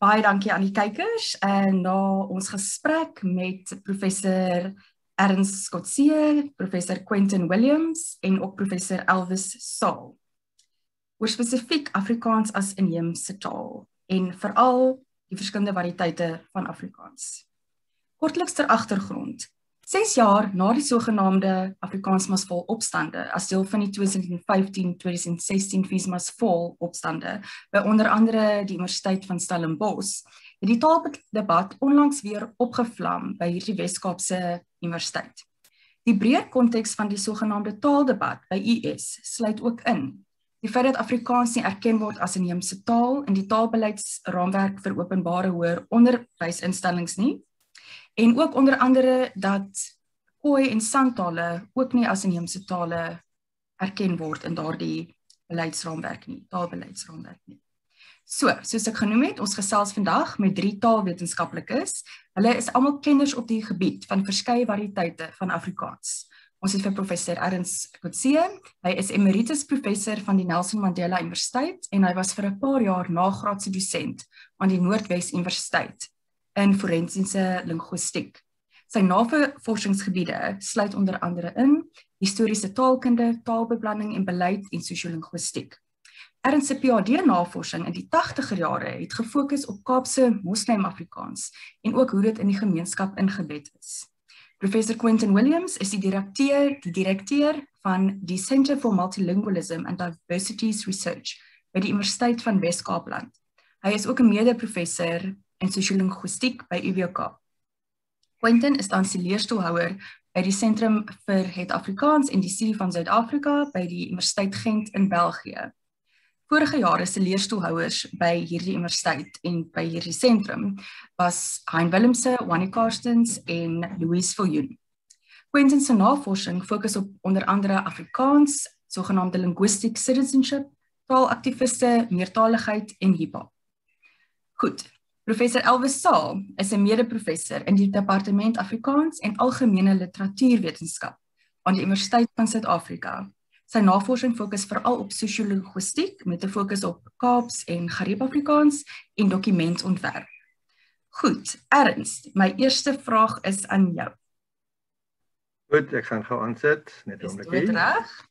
Baie dankie aan die kykers en na ons gesprek met professor Ernst Coetzee, professor Quentin Williams en ook professor Elvis Saul. Oor spesifiek Afrikaans as inheemse taal en veral die verskillende variëteite van Afrikaans. Kortliks ter agtergrond. 6 jaar na die sogenaamde Afrikaans Masvol opstande as deel van die 2015-2016 Feesmasvol opstande by onder andere die Universiteit van Stellenbosch, het die taaldebat onlangs weer opgevlam by hierdie Weskaapse Universiteit. Die breër konteks van die sogenaamde taaldebat by US sluit ook in die feit dat Afrikaans nie erken word as inheemse taal in die taalbeleidsraamwerk vir openbare hoër onderwysinstellings nie, en ook onder andere dat Khoi en Santale ook nie as inheemse tale erken word in daardie beleidsraamwerk nie, taalbeleidsraamwerk nie. Soos ek genoem het, ons gesels vandag met 3 taalwetenskaplikes. Hulle is almal kenners op die gebied van verskeie variëteite van Afrikaans. Ons het vir professor Ernst Coetzee. Hy is emeritus professor van die Nelson Mandela Universiteit en hy was vir 'n paar jaar nagraadse dosent aan die Noordwes Universiteit in forensiese linguïstiek. Sy navorsingsgebiede sluit onder andere in historiese taalkunde, taalbeplanning en beleid en sosio-linguïstiek. Ernst se PhD-navorsing in die 80er jare het gefokus op Kaapse Moslim-Afrikaans en ook hoe dit in die gemeenskap ingebed is. Professor Quentin Williams is die direkteur van die Center for Multilingualism and Diversities Research by die Universiteit van Wes-Kaapland. Hy is ook 'n mede-professor en sosio-linguïstiek by UWK. Quentin is tans die leerstoelhouer by die Sentrum vir het Afrikaans en die Studie van Suid-Afrika by die Universiteit Gent in België. Vorige jare se leerstoelhouers by hierdie universiteit en by hierdie sentrum was Hein Willemse, Wannie Karstens en Louise Viljoen. Quentin se navorsing fokus op onder andere Afrikaans, sogenaamde linguistic citizenship, taalaktiviste, meertaligheid en hip-hop. Goed. Professor Elvis Saul is 'n mede-professor in die Departement Afrikaans en Algemene Literatuurwetenskap aan die Universiteit van Suid-Afrika. Sy navorsing fokus veral op sosio-linguïstiek met 'n fokus op Kaaps en Gariep-Afrikaans en dokumentontwerp. Goed, Ernst, my eerste vraag is aan jou. Goed, ek gaan gou aansit, net 'n oombliekie. Is dit reg?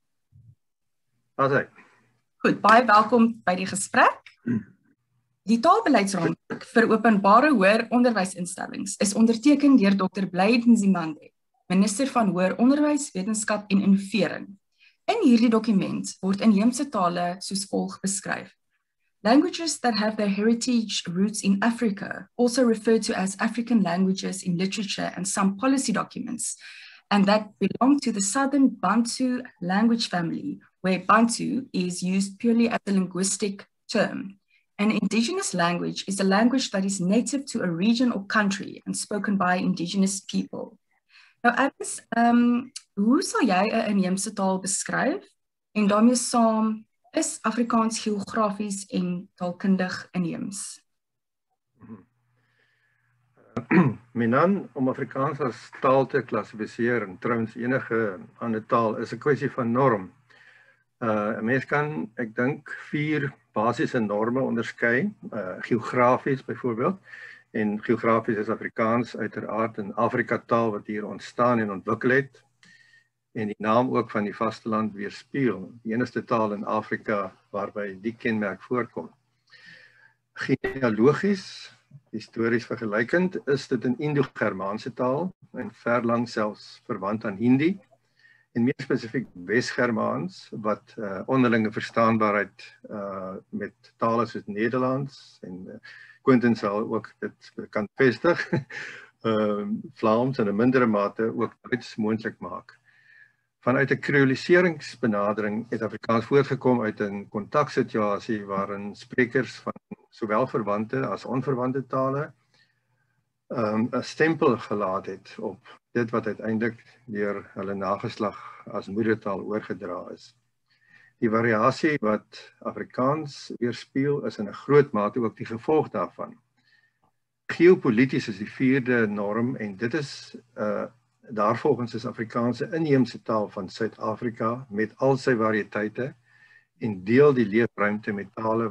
Asai. Goed, baie welkom by die gesprek. Die taalbeleidsraamwerk vir openbare hoër onderwysinstellings is onderteken deur Dr. Blade Nzimande, minister van Hoër Onderwys, Wetenskap en Innovering. In hierdie dokument word inheemse tale soos volg beskryf. Languages that have their heritage roots in Africa, also referred to as African languages in literature and some policy documents, and that belong to the Southern Bantu language family, where Bantu is used purely as a linguistic term. An indigenous language is a language that is native to a region or country and spoken by indigenous people. Nou, Ernst, hoe sal jy 'n inheemse taal beskryf? En daarmee saam, is Afrikaans geografies en taalkundig inheems? Menan, om Afrikaans as taal te klassifiseer en trouens enige ander taal is 'n kwessie van norm. 'n Mens kan, ek dink, 4 basiese norme onderskei, geografies byvoorbeeld. En geografies is Afrikaans uiteraard 'n Afrika-taal wat hier ontstaan en ontwikkel het. En die naam ook van die vasteland weerspieël, die enigste taal in Afrika waarby die kenmerk voorkom. Genealogies, histories vergelykend, is dit 'n Indo-Germaanse taal en verlang selfs verwant aan Hindi. En meer spesifiek Wes-Germaans, wat onderlinge verstaanbaarheid met tale soos Nederlands en Quentin sal ook dit kan vestig, Vlaams en 'n mindere mate ook Duits moontlik maak. Vanuit 'n kreoliseringsbenadering het Afrikaans voortgekom uit 'n kontaksituasie waarin sprekers van sowel verwante as onverwante tale 'n stempel gelaat het op dit wat uiteindelik deur hulle nageslag as moedertaal oorgedra is. Die variasie wat Afrikaans weerspieël is in 'n groot mate ook die gevolg daarvan. Geopolities is die 4de norm en dit is daarvolgens is Afrikaans 'n inheemse taal van Suid-Afrika met al sy variëteite en deel die leefruimte met tale wat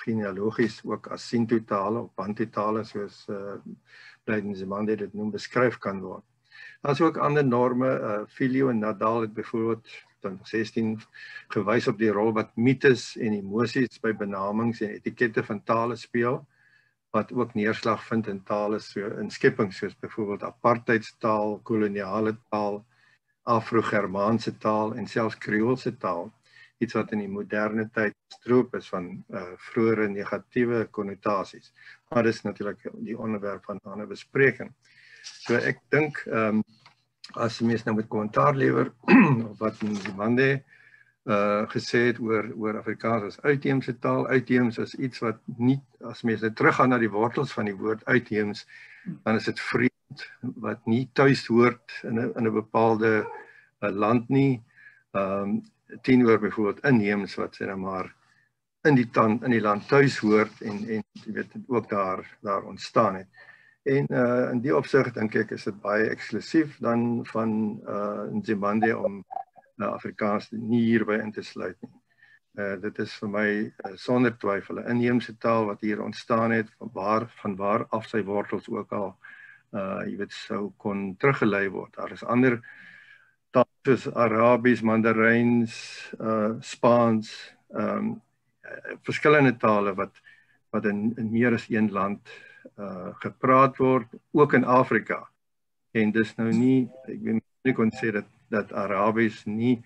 genealogies ook as Sintu-tale of Bantu-tale soos Blyden Nzimande dit noem beskryf kan word. Daar is ook ander norme, Filio en Nadal het byvoorbeeld 2016 gewys op die rol wat mites en emosies by benamings en etikette van tale speel, wat ook neerslag vind in tale in skeppings soos byvoorbeeld apartheidstaal, koloniale taal, Afro-Germaanse taal en selfs Kreoolse taal, iets wat in die moderne tyd stroop is van vroeëre negatiewe konnotasies. Maar dis natuurlik die onderwerp van 'n ander bespreking. So ek dink as die mens nou met kommentaar lewer op wat Nzimande gesê het oor Afrikaans as uitheemse taal. Uitheems is iets wat nie, as mense teruggaan na die wortels van die woord uitheems, dan is dit vreemd, wat nie tuis hoort in 'n bepaalde land nie, teenoor byvoorbeeld inheems wat sê nou maar in die land tuis hoort en jy weet ook daar ontstaan het. En in die opsig dink ek is dit baie eksklusief dan van Nzimande om Afrikaans nie hierby in te sluit nie. Dit is vir my sonder twyfel 'n inheemse taal wat hier ontstaan het, van waar af sy wortels ook al jy weet sou kon teruggelei word. Daar is ander tale soos Arabies, Mandarijns, Spaans, verskillende tale wat in meer as een land gepraat word, ook in Afrika. En dis nou nie, ek weet nie kon sê dat Arabies nie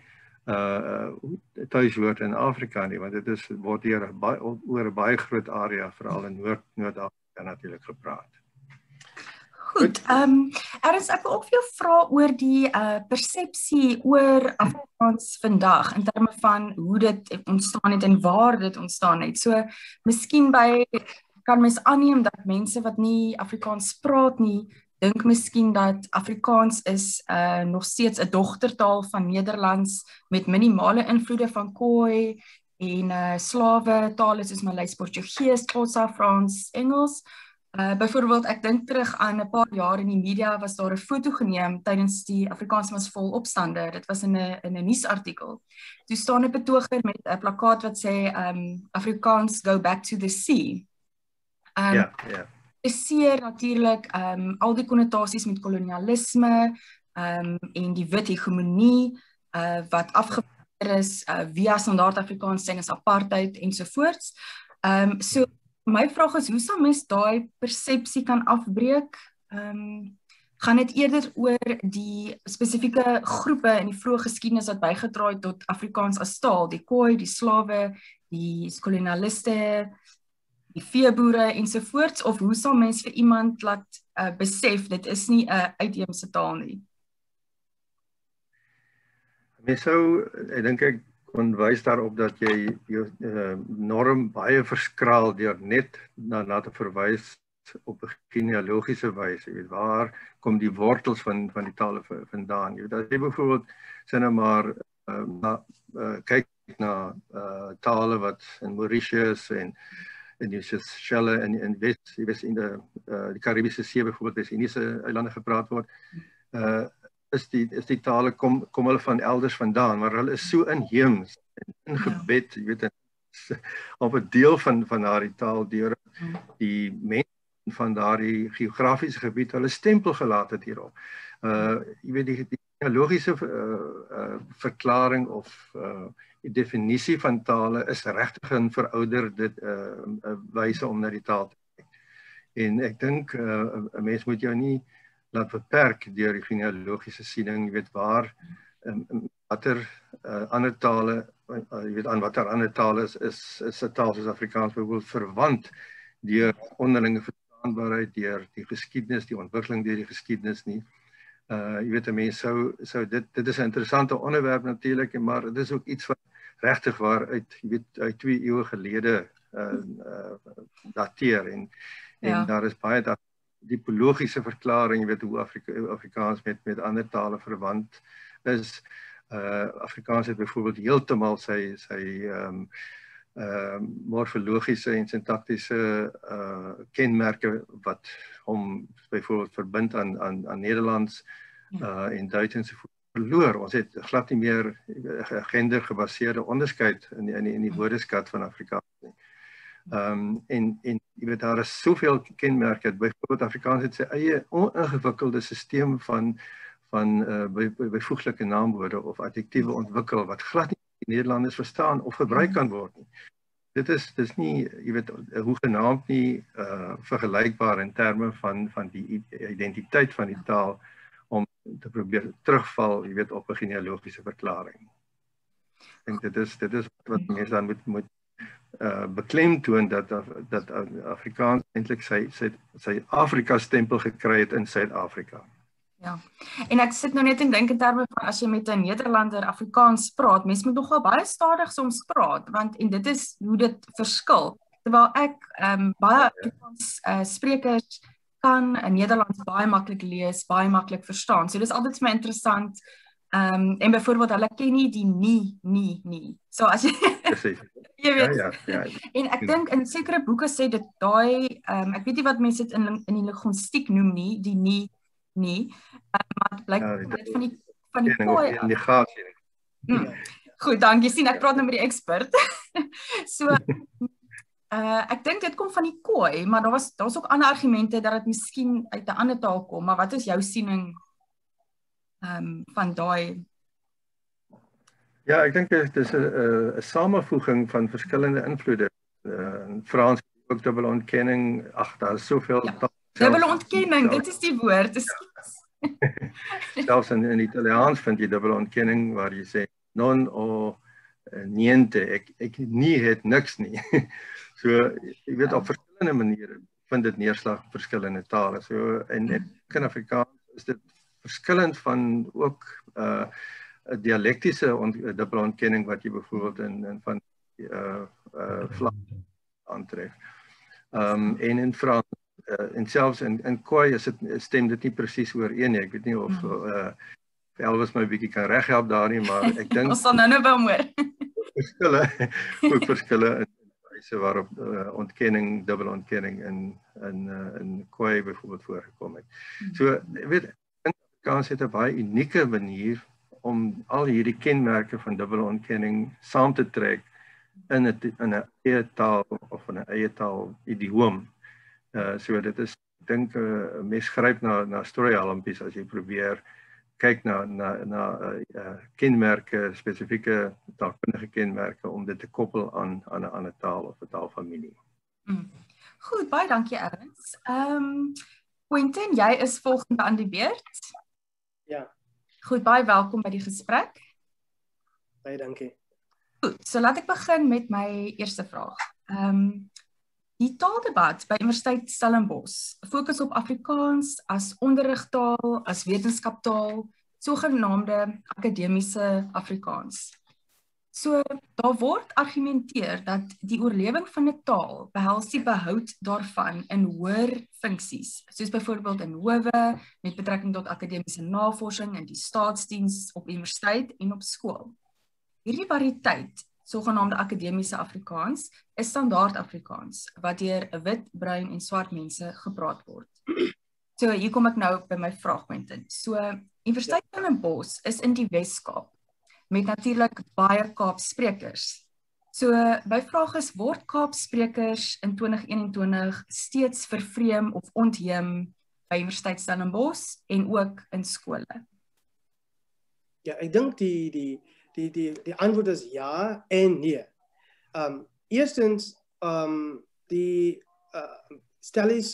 tuis hoort in Afrika nie, want dit word hier oor 'n baie groot area, veral in Noord-Afrika natuurlik gepraat. Goed, Ernst, ek wil ook vir jou vra oor die persepsie oor Afrikaans vandag, in terme van hoe dit ontstaan het en waar dit ontstaan het. So, miskien kan mens aanneem dat mense wat nie Afrikaans praat nie, dink miskien dat Afrikaans is nog steeds 'n dogtertaal van Nederlands met minimale invloede van Khoi en slawe tale soos Maleis, Portugees, Xhosa, Frans, Engels. Byvoorbeeld, ek dink terug aan 'n paar jaar in die media was daar 'n foto geneem tydens die Afrikaansmasvol opstande. Dit was in 'n nuusartikel. Toe staan 'n betoger met 'n plakkaat wat sê Afrikaans go back to the sea. Ja. Seer natuurlik al die konnotasies met kolonialisme en die wit hegemonie wat afgeweer is via standaard Afrikaans sien as apartheid ensovoorts. So my vraag is, hoe sal mens daai persepsie kan afbreek? Gaan dit eerder oor die spesifieke groepe in die vroeë geskiedenis wat bygedra het tot Afrikaans as taal, die Khoi, die slawe, die kolonialiste, die veeboere ensovoorts, of hoe sal mens vir iemand laat besef dit is nie 'n uitheemse taal nie? Mens sou, ek dink ek kon wys daarop dat jy jou norm baie verskraal deur net na te verwys op 'n genealogiese wyse. Jy weet, waar kom die wortels van die tale vandaan? Jy weet, as jy byvoorbeeld sê nou maar kyk na tale wat in Mauritius en die Seychelles en in Wes in die Karibiese See byvoorbeeld, Wes-Indiese eilande gepraat word, is die tale kom hulle van elders vandaan, maar hulle is so inheems en ingebed, jy weet, op 'n deel van daardie taal deur die mense van daardie geografiese gebied hulle stempel gelaat het hierop. Jy weet, die genealogiese verklaring of die definisie van tale is regtig 'n verouderde wyse om na die taal te kyk. En ek dink 'n mens moet jou nie laat beperk deur die genealogiese siening, jy weet waar watter ander tale, jy weet aan watter ander tale is 'n taal soos Afrikaans byvoorbeeld verwant deur onderlinge verstaanbaarheid, deur die geskiedenis, die ontwikkeling deur die geskiedenis nie. Jy weet, 'n mens sou dit is 'n interessante onderwerp natuurlik, maar dit is ook iets wat regtig waar uit 2 eeue gelede dateer en daar is baie dipologiese verklaring, jy weet hoe Afrikaans met ander tale verwant is. Afrikaans het byvoorbeeld heeltemal sy morfologiese en sintaktiese kenmerke wat hom byvoorbeeld verbind aan Nederlands en Duits ensovoorts verloor. Ons het glad nie meer gendergebaseerde onderskeid in die woordeskat van Afrikaans nie. En jy weet daar is soveel kenmerke. Byvoorbeeld Afrikaans het sy eie oningewikkelde stelsel van byvoeglike naamwoorde of adjektiewe ontwikkel wat glad nie die Nederlanders verstaan of gebruik kan word nie. Dit is nie, jy weet, hoegenaamd nie vergelykbaar in terme van die identiteit van die taal om te probeer terugval, jy weet, op 'n genealogiese verklaring. Ek dink dit is wat mense dan moet beklemtoon dat Afrikaans eintlik sy Afrika stempel gekry het in Suid-Afrika. Ja, en ek sit nou net en dink in terme van as jy met 'n Nederlander Afrikaans praat, mens moet nogal baie stadig soms praat, en dit is hoe dit verskil. Terwyl ek baie Afrikaans sprekers kan 'n Nederlands baie maklik lees, baie maklik verstaan. So dis altyd vir my interessant. En byvoorbeeld hulle ken nie die nie. So as jy jy weet. Ja. En ek dink in sekere boeke sê dit daai ek weet nie wat mense dit in die linguïstiek noem nie, die nie, maar dit blyk van die kooi. Goed, dankie. Sien, ek praat nou met die ekspert. So ek dink dit kom van die kooi, maar daar's ook ander argumente dat dit miskien uit 'n ander taal kom, maar wat is jou siening van daai? Ja, ek dink dit is 'n samevoeging van verskillende invloede. In Frans ook dubbele ontkenning. Ag, daar is soveel dubbele ontkenning, dit is die woord. Selfs in Italiaans vind jy dubbele ontkenning waar jy sê non o niente, ek nie het niks nie. So, jy weet, op verskillende maniere vind dit neerslag in verskillende tale. So, en in Afrikaans is dit verskillend van ook dialektiese dubbele ontkenning wat jy byvoorbeeld in van Vlaams aantref. En in Frans, en selfs in Khoi stem dit nie presies ooreen nie. Ek weet nie of Elvis my 'n bietjie kan reghelp daar nie, maar ek dink ons sal nou wel hoor. Verskille in wyse waarop ontkenning, dubbele ontkenning in Khoi byvoorbeeld voorgekom het. So, jy weet, Afrikaans het 'n baie unieke manier om al hierdie kenmerke van dubbele ontkenning saam te trek in 'n eie taal of in 'n eie taal idioom. So dit is, ek dink, 'n mens gryp na strooihalmpies as jy probeer kyk na kenmerke, spesifieke taalkundige kenmerke om dit te koppel aan 'n ander taal of 'n taalfamilie. Goed, baie dankie Ernst. Quentin, jy is volgende aan die beurt. Ja. Goed, baie welkom by die gesprek. Baie dankie. Goed, so laat ek begin met my eerste vraag. Die taaldebat by Universiteit Stellenbosch fokus op Afrikaans as onderrigtaal, as wetenskaptaal, sogenaamde akademiese Afrikaans. So, daar word argumenteer dat die oorlewing van 'n taal behels die behoud daarvan in hoër funksies, soos byvoorbeeld in howe, met betrekking tot akademiese navorsing in die staatsdiens, op universiteit en op skool. Hierdie variëteit, sogenaamde akademiese Afrikaans, is standaard Afrikaans, wat deur wit, bruin en swart mense gepraat word. So, hier kom ek nou by my vraag, Quentin. So, Universiteit Stellenbosch is in die Wes-Kaap, met natuurlik baie Kaapsprekers. So, my vraag is, word Kaapsprekers in 2021 steeds vervreem of ontheem by Universiteit Stellenbosch en ook in skole? Ja, ek dink die antwoord is ja en nee. Eerstens, die Stellies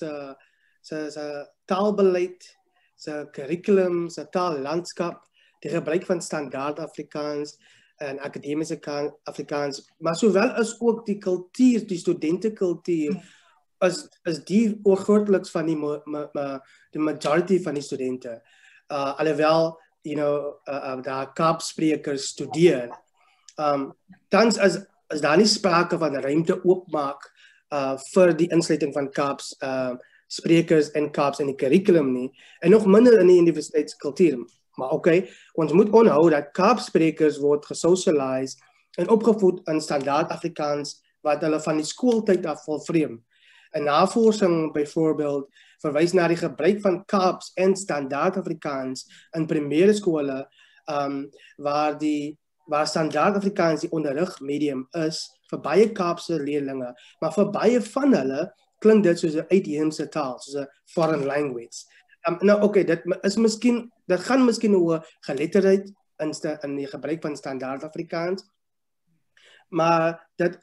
se taalbeleid, se curriculum, se taallandskap, die gebruik van standaard Afrikaans en akademiese Afrikaans, maar sowel as ook die kultuur, die studentekultuur, is die oorgrootliks van die majority van die studente. Alhoewel, daar Kaapsprekers studeer. Tans is daar nie sprake van ruimte oopmaak vir die insluiting van Kaapsprekers en Kaaps in die curriculum nie, en nog minder in die universiteitskultuur. Maar ons moet onthou dat Kaapsprekers word gesocialize en opgevoed in standaard Afrikaans wat hulle van die skooltyd af volvreem. En navorsing byvoorbeeld verwys na die gebruik van Kaaps en standaard Afrikaans in primêre skole waar standaard Afrikaans die onderrigmedium is vir baie Kaapse leerlinge, maar vir baie van hulle klink dit soos 'n uitheemse taal, soos 'n foreign language. Nou okay, dit gaan miskien oor geletterdheid in die gebruik van standaard Afrikaans, maar vir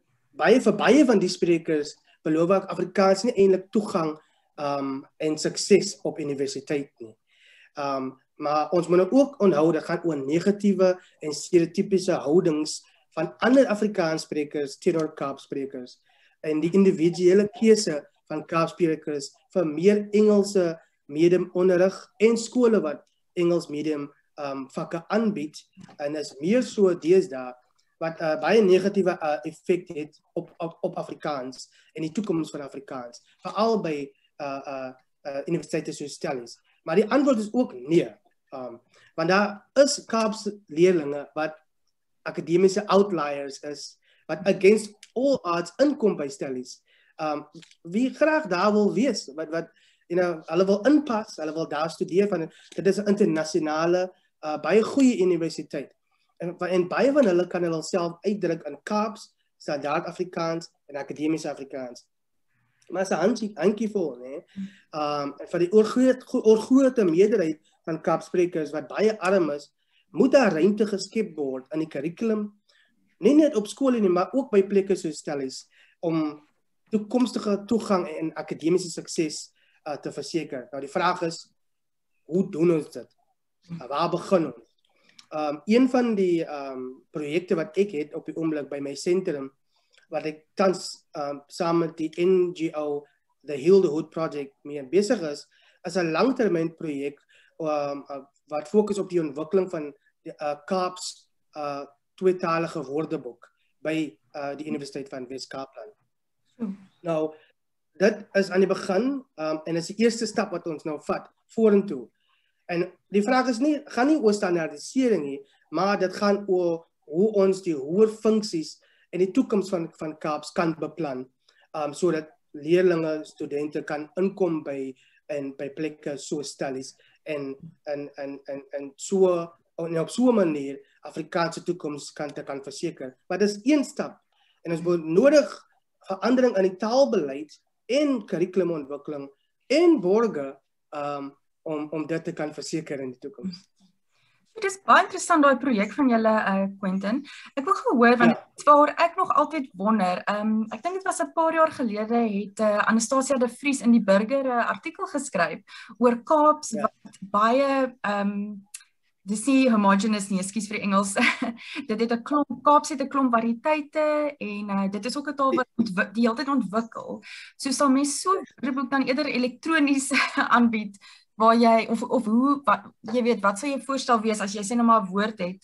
baie van die sprekers beloof Afrikaans nie eintlik toegang en sukses op universiteit nie. Maar ons moet ook onthou dat gaan oor negatiewe en stereotypiese houdings van ander Afrikaanssprekers teenoor Kaapsprekers en die individuele keuse van Kaapsprekers vir meer Engelse mediumonderrig en skole wat Engels medium vakke aanbied en is meer so deesdae wat baie negatiewe effek het op Afrikaans en die toekoms van Afrikaans, veral by universiteite soos Stellies. Maar die antwoord is ook nee. Want daar is Kaapse leerlinge wat akademiese outliers is, wat against all odds inkom by Stellies. Wie graag daar wil wees, hulle wil inpas, hulle wil daar studeer, van dit is 'n internasionale, baie goeie universiteit. En baie van hulle kan hulle self uitdruk in Kaaps, standaard Afrikaans en akademiese Afrikaans. Maar is 'n handjievol, né? Vir die oorgrote meerderheid van Kaapsprekers wat baie arm is, moet daar ruimte geskep word in die kurrikulum, nie net op skole nie, maar ook by plekke soos Stellies, om toekomstige toegang en akademiese sukses te verseker. Nou die vraag is, hoe doen ons dit? Waar begin ons? Een van die projekte wat ek het op die oomblik by my sentrum, wat ek tans saam met die NGO, the Heal the Hood Project, mee besig is 'n langtermyn projek wat fokus op die ontwikkeling van die Kaaps tweetalige woordeboek by die Universiteit van Wes-Kaapland. Nou, dit is aan die begin en is die eerste stap wat ons nou vat vorentoe. En die vraag is gaan nie oor standaardisering nie, maar dit gaan oor hoe ons die hoër funksies en die toekoms van Kaaps kan beplan, sodat leerlinge, studente kan inkom by plekke so Stellies en so op so 'n manier Afrikaanse toekoms kan verseker. Maar dis een stap en ons moet nodig verandering in die taalbeleid en kurrikulumontwikkeling en borge om dit te kan verseker in die toekoms. Dit is baie interessant daai projek van julle, Quentin. Ek wil gehoor, want waar ek nog altyd wonder, ek dink dit was 'n paar jaar gelede het Anastasia de Vries in die Burger 'n artikel geskryf oor Kaaps wat baie dis nie homogeneous nie, ekskuus vir die Engels. Dit het 'n klomp, Kaaps het 'n klomp variëteite en dit is ook 'n taal wat die hele tyd ontwikkel. So sal mens so 'n woordeboek dan eerder elektronies aanbied, waar jy, of hoe, jy weet, wat sal jy voorstel wees as jy sê nou maar 'n woord het,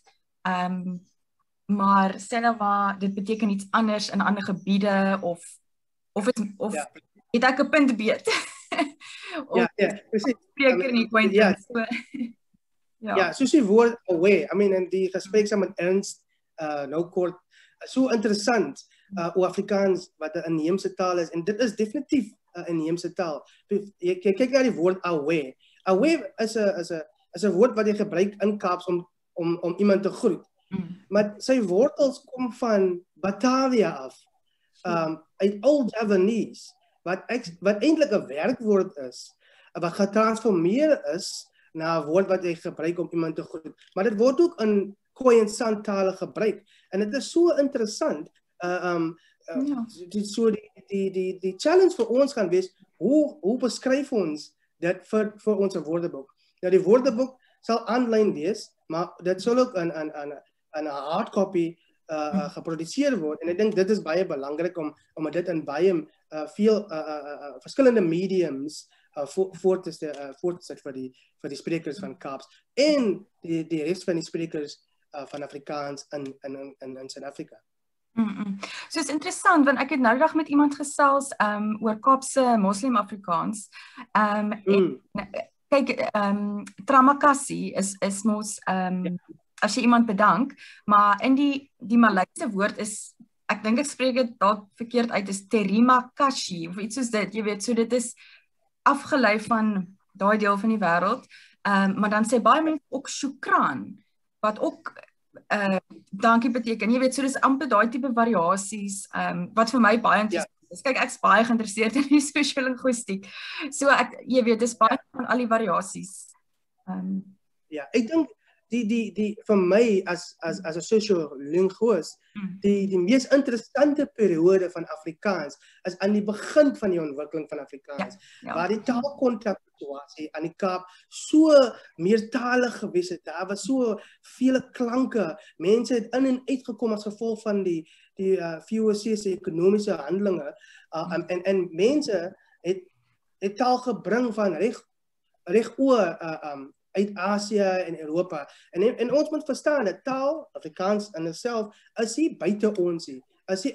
maar sê nou maar, dit beteken iets anders in ander gebiede, of het ek 'n punt beet? Precies. Spreker nie, Quentin. Ja, soos die woord away, en die gesprek saam met Ernst, nou kort, so interessant, hoe Afrikaans, wat 'n inheemse taal is, en dit is definitief 'n inheemse taal. Jy kyk na die woord away. Away is 'n woord wat jy gebruik in Kaaps om iemand te groet. Maar sy wortels kom van Batavia af, uit Old Javanese, wat eintlik 'n werkwoord is, wat getransformeer is na 'n woord wat jy gebruik om iemand te groet. Maar dit word ook in Khoi en San tale gebruik. En dit is so interessant. So die challenge vir ons gaan wees, hoe beskryf ons dit vir ons woordeboek? Nou die woordeboek sal aanlyn wees, maar dit sal ook in 'n hard copy geproduseer word. En ek dink dit is baie belangrik om dit in baie veel verskillende mediums voor te sit vir die sprekers van Kaaps en die res van die sprekers van Afrikaans in Suid-Afrika. So is interessant, want ek het nou dag met iemand gesels oor Kaapse Moslem Afrikaans. Kyk, Tramakasi is mos as jy iemand bedank, maar in die Malayse woord is, ek dink ek spreek dit dalk verkeerd uit, is terima kasih of iets soos dit, jy weet, so dit is afgelei van daai deel van die wêreld, maar dan sê baie mense ook shukran, wat ook dankie beteken. Jy weet, so dis amper daai tipe variasies wat vir my baie interessant is. Kyk, ek's baie geïnteresseerd in die sosiolinguïstiek. So jy weet, dis baie van al die variasies. Ja, ek dink die vir my as 'n sosiolinguïst, die mees interessante periode van Afrikaans is aan die begin van die ontwikkeling van Afrikaans, waar die taalkontaksituasie aan die Kaap so meertalig gewees het. Daar was so vele klanke. Mense het in en uitgekom as gevolg van die VOC se ekonomiese handelinge, en mense het taal gebring van reg oor uit Asië en Europa. En ons moet verstaan dat taal, Afrikaans in itself, is nie buite ons nie.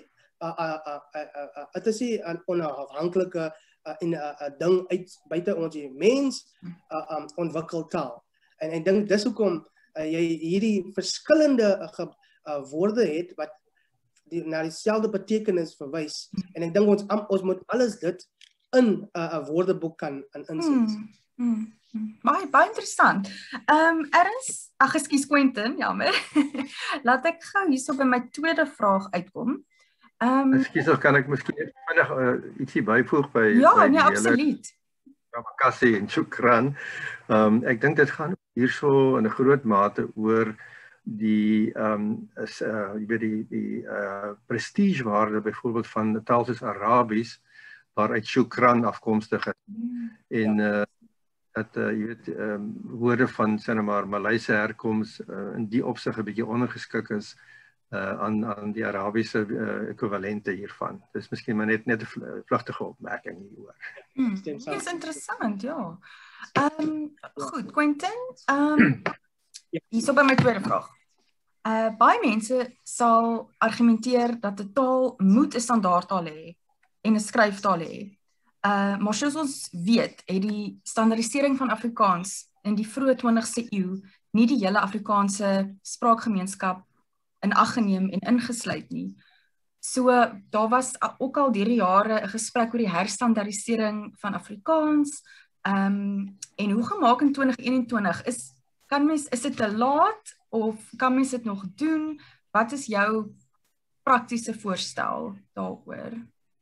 Het is nie 'n onafhanklike ding uit buite ons nie. Mens ontwikkel taal. En ek dink dis hoekom jy hierdie verskillende woorde het wat na dieselfde betekenis verwys. En ek dink ons moet alles dit in 'n woordeboek kan insit. Baie interessant. Ekskuus Quentin, jammer. Laat ek gou hierso by my tweede vraag uitkom. Ekskuus, kan ek miskien vinnig ietsie byvoeg by Ja, nee, absoluut. Kassie en Shukran. Ek dink dit gaan hierso in 'n groot mate oor die jy weet die prestigewaarde byvoorbeeld van 'n taal soos Arabies waaruit Shukran afkomstig is. En dat jy weet woorde van sê nou maar Maleise herkoms in die opsig 'n bietjie ondergeskik is aan die Arabiese ekwivalente hiervan. Dis miskien maar net 'n vlugtige opmerking hieroor. Dis interessant, ja. Goed, Quentin, hierso by my tweede vraag. Baie mense sal argumenteer dat 'n taal moet 'n standaardtaal hê en 'n skryftaal hê. Maar soos ons weet, het die standaardisering van Afrikaans in die vroeë 20ste eeu nie die hele Afrikaanse spraakgemeenskap in ag geneem en ingesluit nie. So daar was ook al deur die jare 'n gesprek oor die herstandardisering van Afrikaans. En hoe gemaak in 2021 is dit te laat of kan mens dit nog doen? Wat is jou praktiese voorstel daaroor?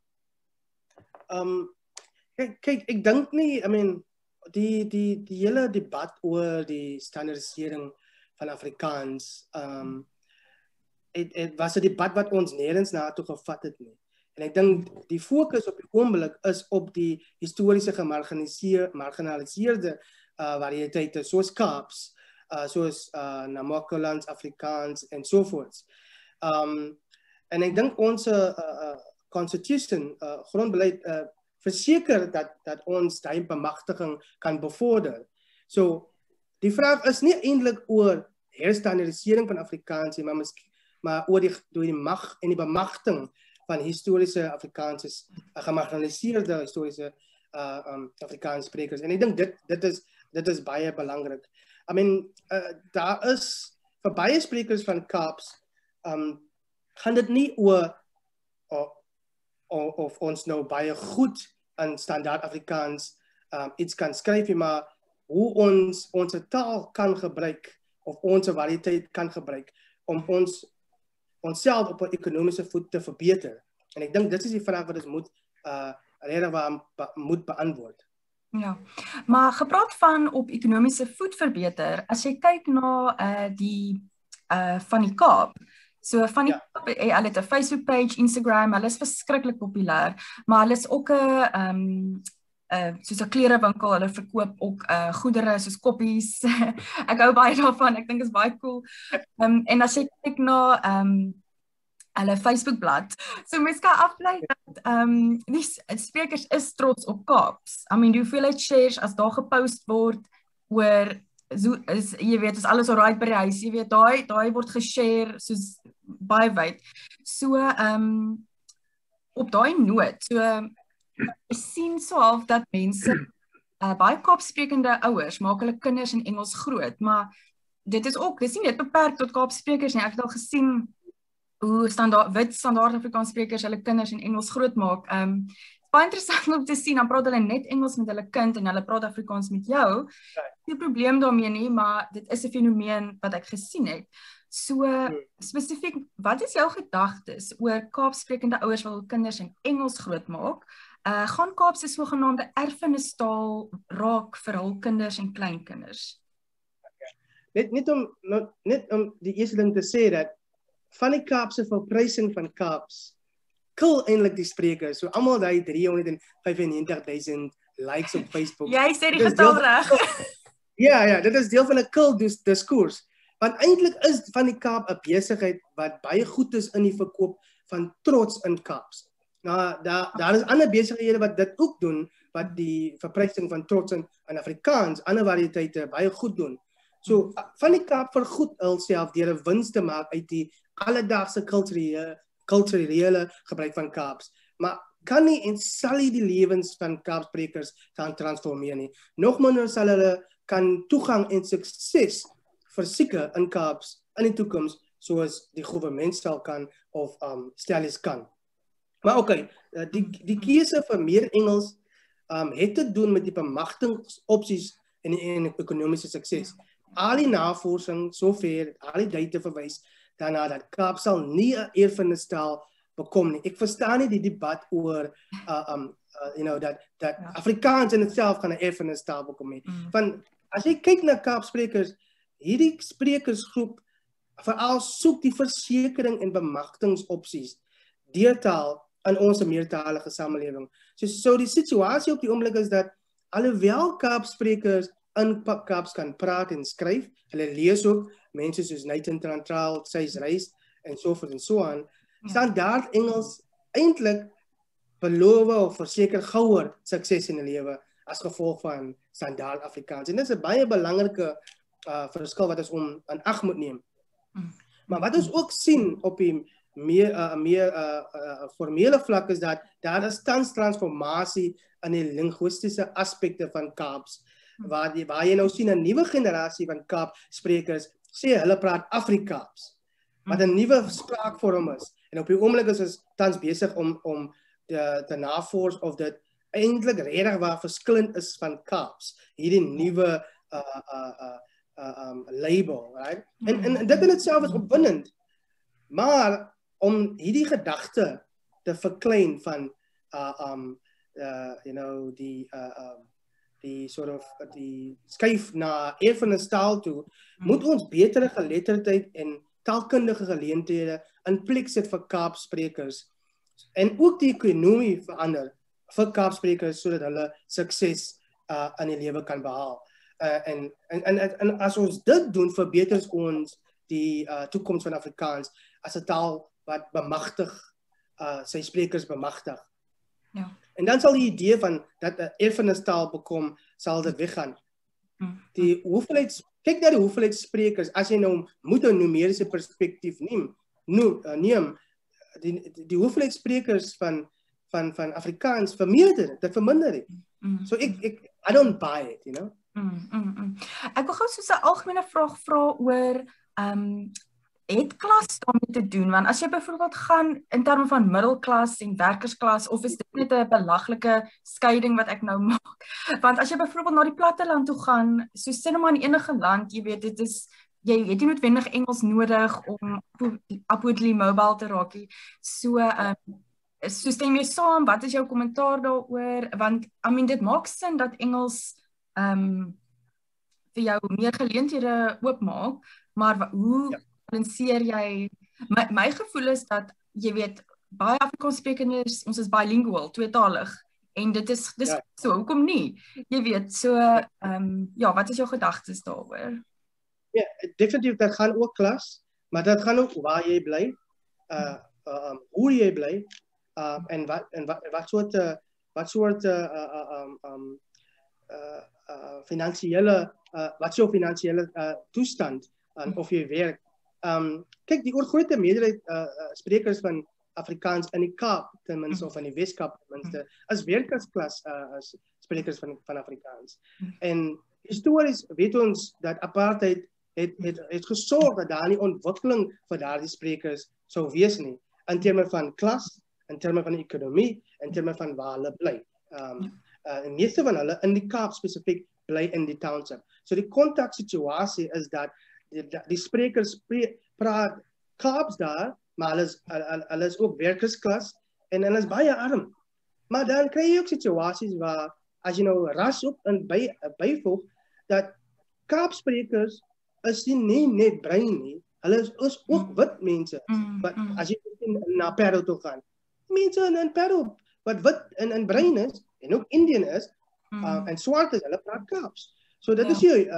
Kyk, ek dink nie, die hele debat oor die standaardisering van Afrikaans, het was 'n debat wat ons nêrens na toe gevat het nie. En ek dink die fokus op die oomblik is op die historiese gemarginaliseerde variëteite soos Kaaps, soos Namakolands, Afrikaans en sovoorts. En ek dink ons constitution, grondbeleid, verseker dat ons die bemagtiging kan bevorder. So die vraag is nie eintlik oor herstandardisering van Afrikaans nie, maar oor die mag en die bemagtiging van historiese Afrikaanse, gemarginaliseerde historiese Afrikaans sprekers. En ek dink dit is baie belangrik. Daar is vir baie sprekers van Kaaps, gaan dit nie oor of ons nou baie goed in standaard Afrikaans iets kan skryf, maar hoe ons taal kan gebruik of ons variëteit kan gebruik om onsself op 'n ekonomiese voet te verbeter. En ek dink dit is die vraag wat ons moet beantwoord. Ja, maar gepraat van op ekonomiese voet verbeter, as jy kyk na die van die Kaap, so van die Kaap, hulle het 'n Facebook page, Instagram, hulle is verskriklik populêr, maar hulle is ook soos 'n klerewinkel, hulle verkoop ook goedere soos koppies. Ek hou baie daarvan, ek dink is baie cool. En as jy kyk na hulle Facebookblad, so mens kan aflei dat die sprekers is trots op Kaaps. Die hoeveelheid shares as daar gepost word oor jy weet, is alles alright by die huis, jy weet, daai word geshare soos baie wyd. So op daai noot, so ek sien so half dat mense baie Kaapsprekende ouers maak hulle kinders in Engels groot, maar dis nie net beperk tot Kaapsprekers nie. Ek het al gesien hoe wit standaard Afrikaans sprekers hulle kinders in Engels groot maak. Baie interessant om te sien, dan praat hulle net Engels met hulle kind en hulle praat Afrikaans met jou. Nie 'n probleem daarmee nie, maar dit is 'n fenomeen wat ek gesien het. So spesifiek, wat is jou gedagtes oor Kaapsprekende ouers wat hul kinders in Engels grootmaak? Gaan Kaap se sogenaamde erfenistaal raak vir hul kinders en kleinkinders? Net om die eerste ding te sê dat van die Kaapse verprysing van Kaaps kill eintlik die sprekers. So almal daai 395,000 likes op Facebook. Jy sê die getal reg. Ja, dit is deel van 'n kill diskurs. Want eintlik is van die Kaap 'n besigheid wat baie goed is in die verkoop van trots in Kaaps. Nou daar is ander besighede wat dit ook doen, wat die verprysing van trots in Afrikaans, ander variëteite baie goed doen. So van die Kaap vergoed hulself deur 'n wins te maak uit die alledaagse kulturele gebruik van Kaaps. Maar kan nie en sal nie die lewens van Kaapsprekers gaan transformeer nie. Nog minder sal hulle kan toegang en sukses verseker in Kaaps in die toekoms soos die regering sal kan of stellies kan. Maar okay, die keuse vir meer Engels het te doen met die bemagtigingsopsies en ekonomiese sukses. Al die navorsing sover, al die data verwys daarna dat Kaap sal nie 'n erfenistaal bekom nie. Ek verstaan nie die debat oor dat Afrikaans in itself gaan 'n erfenistaal bekom nie. Want as jy kyk na Kaapsprekers, hierdie sprekersgroep veral soek die versekering en bemagtigingsopsies deur taal in ons meertalige samelewing. So die situasie op die oomblik is dat alhoewel Kaapsprekers in Kaaps kan praat en skryf, hulle lees ook mense soos Nathan Trantral, Sys Reis en so voort en so aan, standaard Engels eintlik beloof of verseker gouer sukses in die lewe as gevolg van standaard Afrikaans. En dit is 'n baie belangrike verskil wat ons in ag moet neem. Maar wat ons ook sien op die meer formele vlak is dat daar is tans transformasie in die linguistiese aspekte van Kaaps, waar jy nou sien 'n nuwe generasie van Kaapsprekers sê hulle praat Afrikaans, wat 'n nuwe spraakvorm is. En op die oomblik is ons tans besig om te navors of dit eintlik regtig waar verskillend is van Kaaps, hierdie nuwe label, right? En dit in itself is opwindend. Maar om hierdie gedagte te verklein van die skuif na erfenistaal toe, moet ons betere geletterdheid en taalkundige geleenthede in plek sit vir Kaapsprekers en ook die ekonomie verander vir Kaapsprekers sodat hulle sukses in die lewe kan behaal. En as ons dit doen, verbeter ons die toekoms van Afrikaans as 'n taal wat bemagtig, sy sprekers bemagtig. Ja. En dan sal die idee van dat 'n erfenistaal bekom, sal dit weggaan. Kyk na die hoeveelheid sprekers, as jy nou moet 'n numeriese perspektief neem, die hoeveelheid sprekers van Afrikaans vermeerder, dit verminder nie. So I don't buy it, you know. Ek wil gou so 'n algemene vraag vra oor het klas daarmee te doen, want as jy byvoorbeeld gaan in terme van middelklas en werkersklas, of is dit net 'n belaglike skeiding wat ek nou maak? Want as jy byvoorbeeld na die platteland toe gaan, so sê nou maar in enige land, jy weet, jy het nie noodwendig Engels nodig om upwardly mobile te raak nie. So stem jy saam, wat is jou kommentaar daaroor? Want dit maak sin dat Engels vir jou meer geleenthede oopmaak, maar hoe balanseer jy? My gevoel is dat, jy weet, baie Afrikaanssprekendes, ons is bilingual, tweetalig, en dit is so, hoekom nie? Jy weet, so, wat is jou gedagtes daaroor? Ja, definitief, dat gaan ook klas, maar dat gaan ook waar jy bly, hoe jy bly, en wat soort finansiële, wat is jou finansiële toestand, of jy werk. Kyk, die oorgrote meerderheid sprekers van Afrikaans in die Kaap, ten minste, of in die Weskaap, ten minste, as werkersklas sprekers van Afrikaans. En histories weet ons dat apartheid het gesorg dat daar nie ontwikkeling vir daardie sprekers sou wees nie, in terme van klas, in terme van ekonomie, in terme van waar hulle bly. En meeste van hulle in die Kaap spesifiek bly in die township. So die kontaksituasie is dat die sprekers praat Kaaps daar, maar hulle is ook werkersklas en hulle is baie arm. Maar dan kry jy ook situasies waar as jy nou ras op en byvoeg dat Kaapsprekers is nie net bruin nie, hulle is ook wit mense. Wat as jy na Parow toe gaan, mense in Parow wat wit en bruin is en ook Indian is en swart is, hulle praat Kaaps. So dit is jy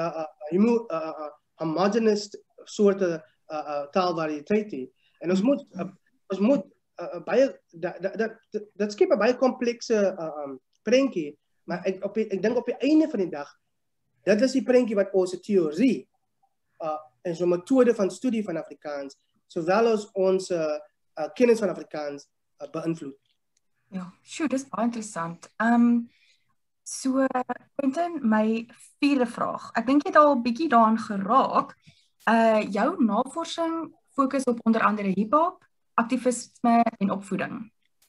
homogenous soorte taalvariëteit. En ons moet baie dat skep 'n baie komplekse prentjie, maar ek dink op die einde van die dag dit is die prentjie wat ons teorie en so 'n metode van studie van Afrikaans sowel as ons kennis van Afrikaans beïnvloed. Ja, sure, dis baie interessant. So Quentin, my vierde vraag. Ek dink jy het al 'n bietjie daaraan geraak. Jou navorsing fokus op onder andere hiphop, aktivisme en opvoeding.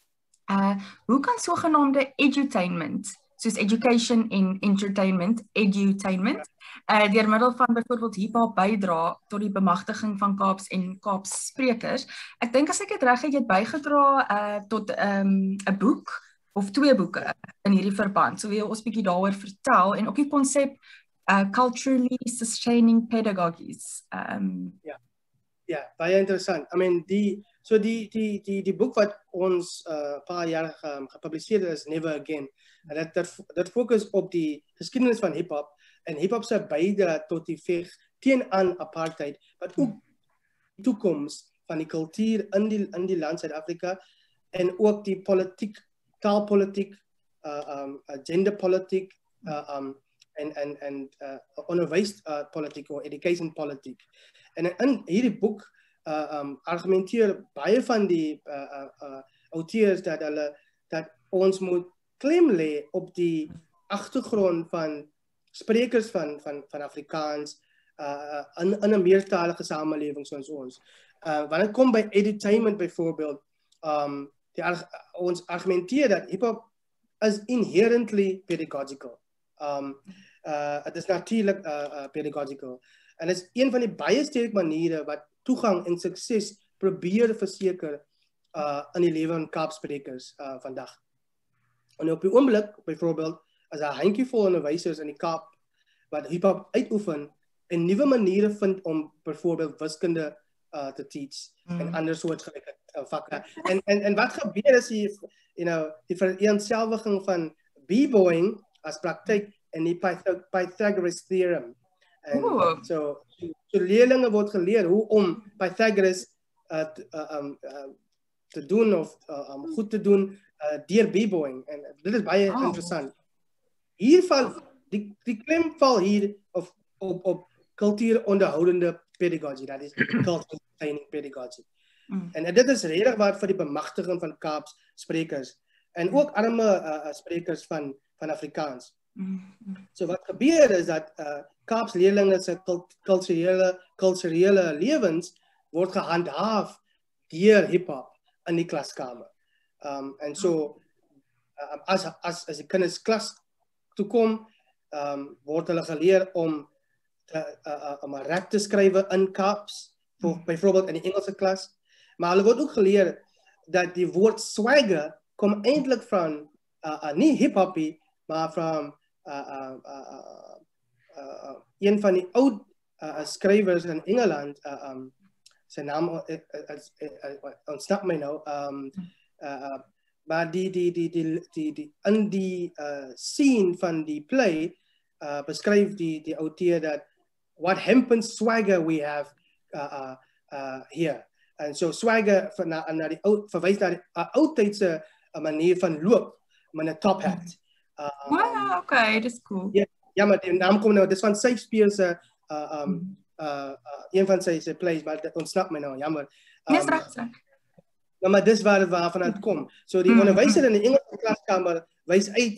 Hoe kan sogenaamde edutainment, soos education en entertainment, edutainment, deur middel van byvoorbeeld hiphop bydra tot die bemagtiging van Kaaps en Kaapsprekers? Ek dink as ek dit reg het, jy het bygedra tot 'n boek of 2 boeke in hierdie verband. So wil jy ons bietjie daaroor vertel en ook die konsep culturally sustaining pedagogies. Ja, baie interessant. I mean die boek wat ons paar jaar gepubliseer het is Never Again. En dat fokus op die geskiedenis van hiphop en hiphop se bydrae tot die veg teen aan apartheid, maar ook die toekoms van die kultuur in die land Suid-Afrika en ook die politiek, taalpolitiek, genderpolitiek en onderwyspolitiek of education politiek. En in hierdie boek argumenteer baie van die auteurs dat ons moet klem lê op die agtergrond van sprekers van Afrikaans in 'n meertalige samelewing soos ons. Wanneer het kom by edutainment byvoorbeeld, ons argumenteer dat hiphop is inherently pedagogical. Het is natuurlik pedagogical. En dit is een van die baie sterk maniere wat toegang en sukses probeer verseker in die lewe van Kaapsprekers vandag. En op die oomblik, byvoorbeeld, as 'n handjievol onderwysers in die Kaap wat hiphop uitoefen en nuwe maniere vind om byvoorbeeld wiskunde te teach en ander soortgelyke vakke. En wat gebeur is die vereenselwiging van b-boying as praktyk en die Pythagoras theorem. En so leerlinge word geleer hoe om Pythagoras te doen of goed te doen deur b-boying. En dit is baie interessant. Hiervan die klem val hier op kultuuronderhoudende pedagogie, dat is cultural sustaining pedagogy. En dit is regtig wat vir die bemagtiging van Kaaps sprekers en ook arme sprekers van Afrikaans. So wat gebeur is dat Kaaps leerlinge se kulturele lewens word gehandhaaf deur hiphop in die klaskamer. En so as die kinders klas toe kom, word hulle geleer om 'n rap te skryf in Kaaps, byvoorbeeld in die Engelse klas. Maar hulle word ook geleer dat die woord swagger kom eintlik van nie hip-hopie, maar van een van die oud skrywers in Engeland, sy naam ontsnap my nou, maar die in die scene van die play beskryf die auteur dat what hempen swagger we have here. En so swagger verwys na die oudtydse manier van loop met 'n top hat. Wow, okay, dis cool. Ja, maar die naam kom nou, dis van Shakespeare se een van sy plays, maar dit ontsnap my nou, jammer. Dis reg. Maar dis waarvan dit kom. So die onderwyser in die Engelse klaskamer wys uit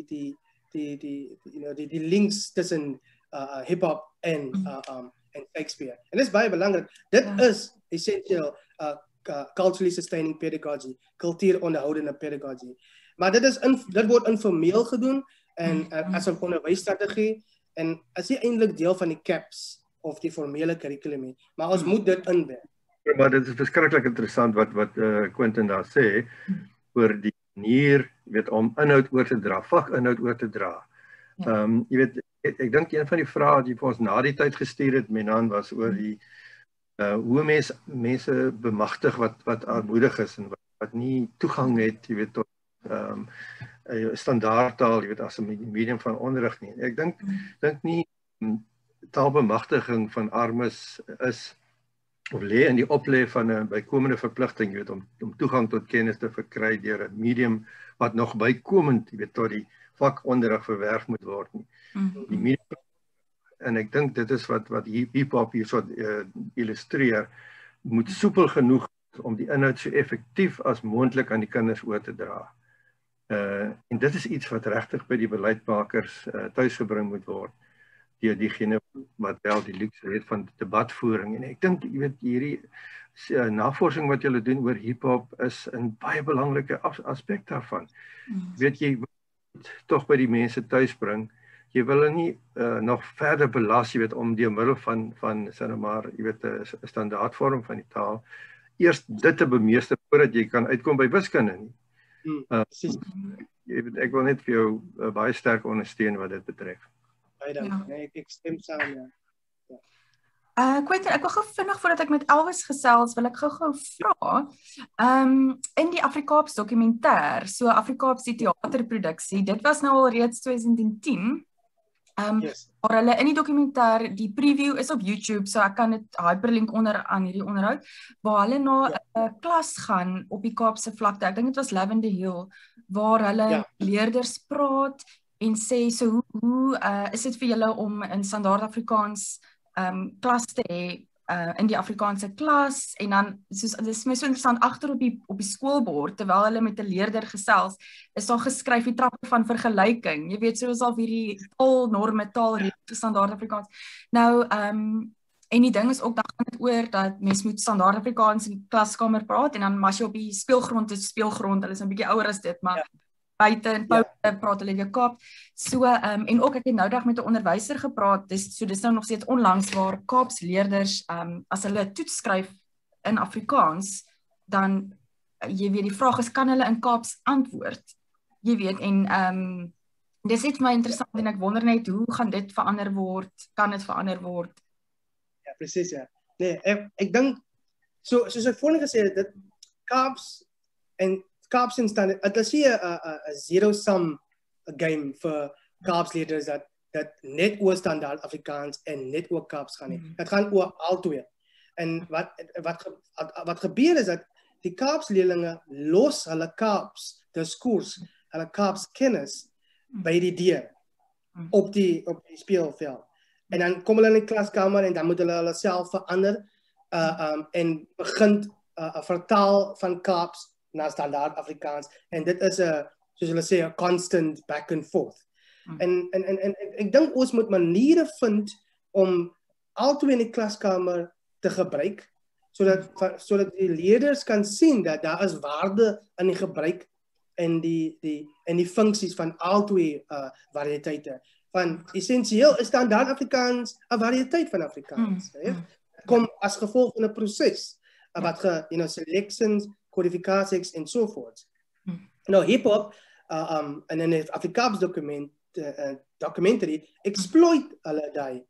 die links tussen hip-hop en Shakespeare. En dis baie belangrik. Dit is essentieel culturally sustaining pedagogy, kultuuronderhoudende pedagogy. Maar dit word informeel gedoen en as 'n onderwysstrategie en as nie eintlik deel van die CAPS of die formele kurrikulum nie, maar ons moet dit inwerk. Maar dit is verskriklik interessant wat Quentin daar sê oor die manier, om inhoud oor te dra, vakinhoud oor te dra. Jy weet, ek dink een van die vrae wat jy vir ons na die tyd gestuur het, Menan, was oor die hoe mense bemagtig wat armoedig is en wat nie toegang het, jy weet, tot standaardtaal, jy weet, as 'n medium van onderrig nie. Ek dink nie taalbemagtiging van armes is of lê in die oplê van 'n bykomende verpligting, jy weet, om toegang tot kennis te verkry deur 'n medium wat nog bykomend, jy weet, tot die vakonderrig verwerf moet word nie. Die medium, en ek dink dit is wat hiphop hier so illustreer, moet soepel genoeg om die inhoud so effektief as moontlik aan die kinders oor te dra. En dit is iets wat regtig by die beleidsmakers tuisgebring moet word deur diegene wat wel die luxe het van debatvoering. En ek dink, jy weet, hierdie navorsing wat julle doen oor hiphop is 'n baie belangrike aspek daarvan. Weet jy, tog by die mense tuis bring, jy wil hulle nie nog verder belas, jy weet, om deur middel van sê nou maar, jy weet, 'n standaardvorm van die taal, eers dit te bemeester voordat jy kan uitkom by wiskunde nie. Jy weet, ek wil net vir jou baie sterk ondersteun wat dit betref. Baie dankie. Nee, ek stem saam, ja. Quentin, ek wil gou vinnig voordat ek met Elvis gesels, wil ek gou vra, in die Afrikaans dokumentêr, so Afrikaans die teaterproduksie, dit was nou al reeds 2010, waar hulle in die dokumentêr, die preview is op YouTube, so ek kan dit hyperlink onder aan hierdie onderhoud, waar hulle na 'n klas gaan op die Kaapse vlakte, ek dink dit was Lavender Hill, waar hulle leerders praat en sê, so hoe is dit vir julle om in standaard Afrikaans klas te hê, in die Afrikaanse klas, en dan, dit is my so interessant, agter op die skoolbord, terwyl hulle met 'n leerder gesels, is daar geskryf die trappe van vergelyking, jy weet, soos al hierdie taalnorme, taalreëls, standaard Afrikaans. Nou, en die ding is ook, dan gaan dit oor, dat mens moet standaard Afrikaans in die klaskamer praat, en dan as jy op die speelgrond is, hulle is 'n bietjie ouer as dit, maar buite en praat hulle weer Kaap. So, en ook ek het nou dag met 'n onderwyser gepraat, dis nou nog steeds onlangs waar Kaaps leerders, as hulle toets skryf in Afrikaans, dan, jy weet, die vraag is, kan hulle in Kaaps antwoord? Jy weet, en dis net my interessant, en ek wonder net, hoe gaan dit verander word? Kan dit verander word? Ja, presies, ja. Nee, ek dink, soos ek voorheen gesê het, dit Kaaps en Kaaps en standaard, dit is nie 'n zero-sum game vir Kaapsleerders dat net oor standaard Afrikaans en net oor Kaaps gaan nie. Dit gaan oor albei. En wat gebeur is dat die Kaapsleerlinge los hulle Kaaps diskurs, hulle Kaaps kennis by die deur op die speelveld. En dan kom hulle in die klaskamer en dan moet hulle self verander en begin vertaal van Kaaps na standaard Afrikaans, en dit is soos hulle sê, 'n constant back and forth. En ek dink ons moet maniere vind om albei in die klaskamer te gebruik, sodat die leerders kan sien dat daar is waarde in die gebruik en die funksies van albei variëteite. Van essensieel is standaard Afrikaans 'n variëteit van Afrikaans. Kom as gevolg van 'n proses wat selections, codificaties en so voort. Nou, hiphop, en in die Afrikaans documentary, exploit hulle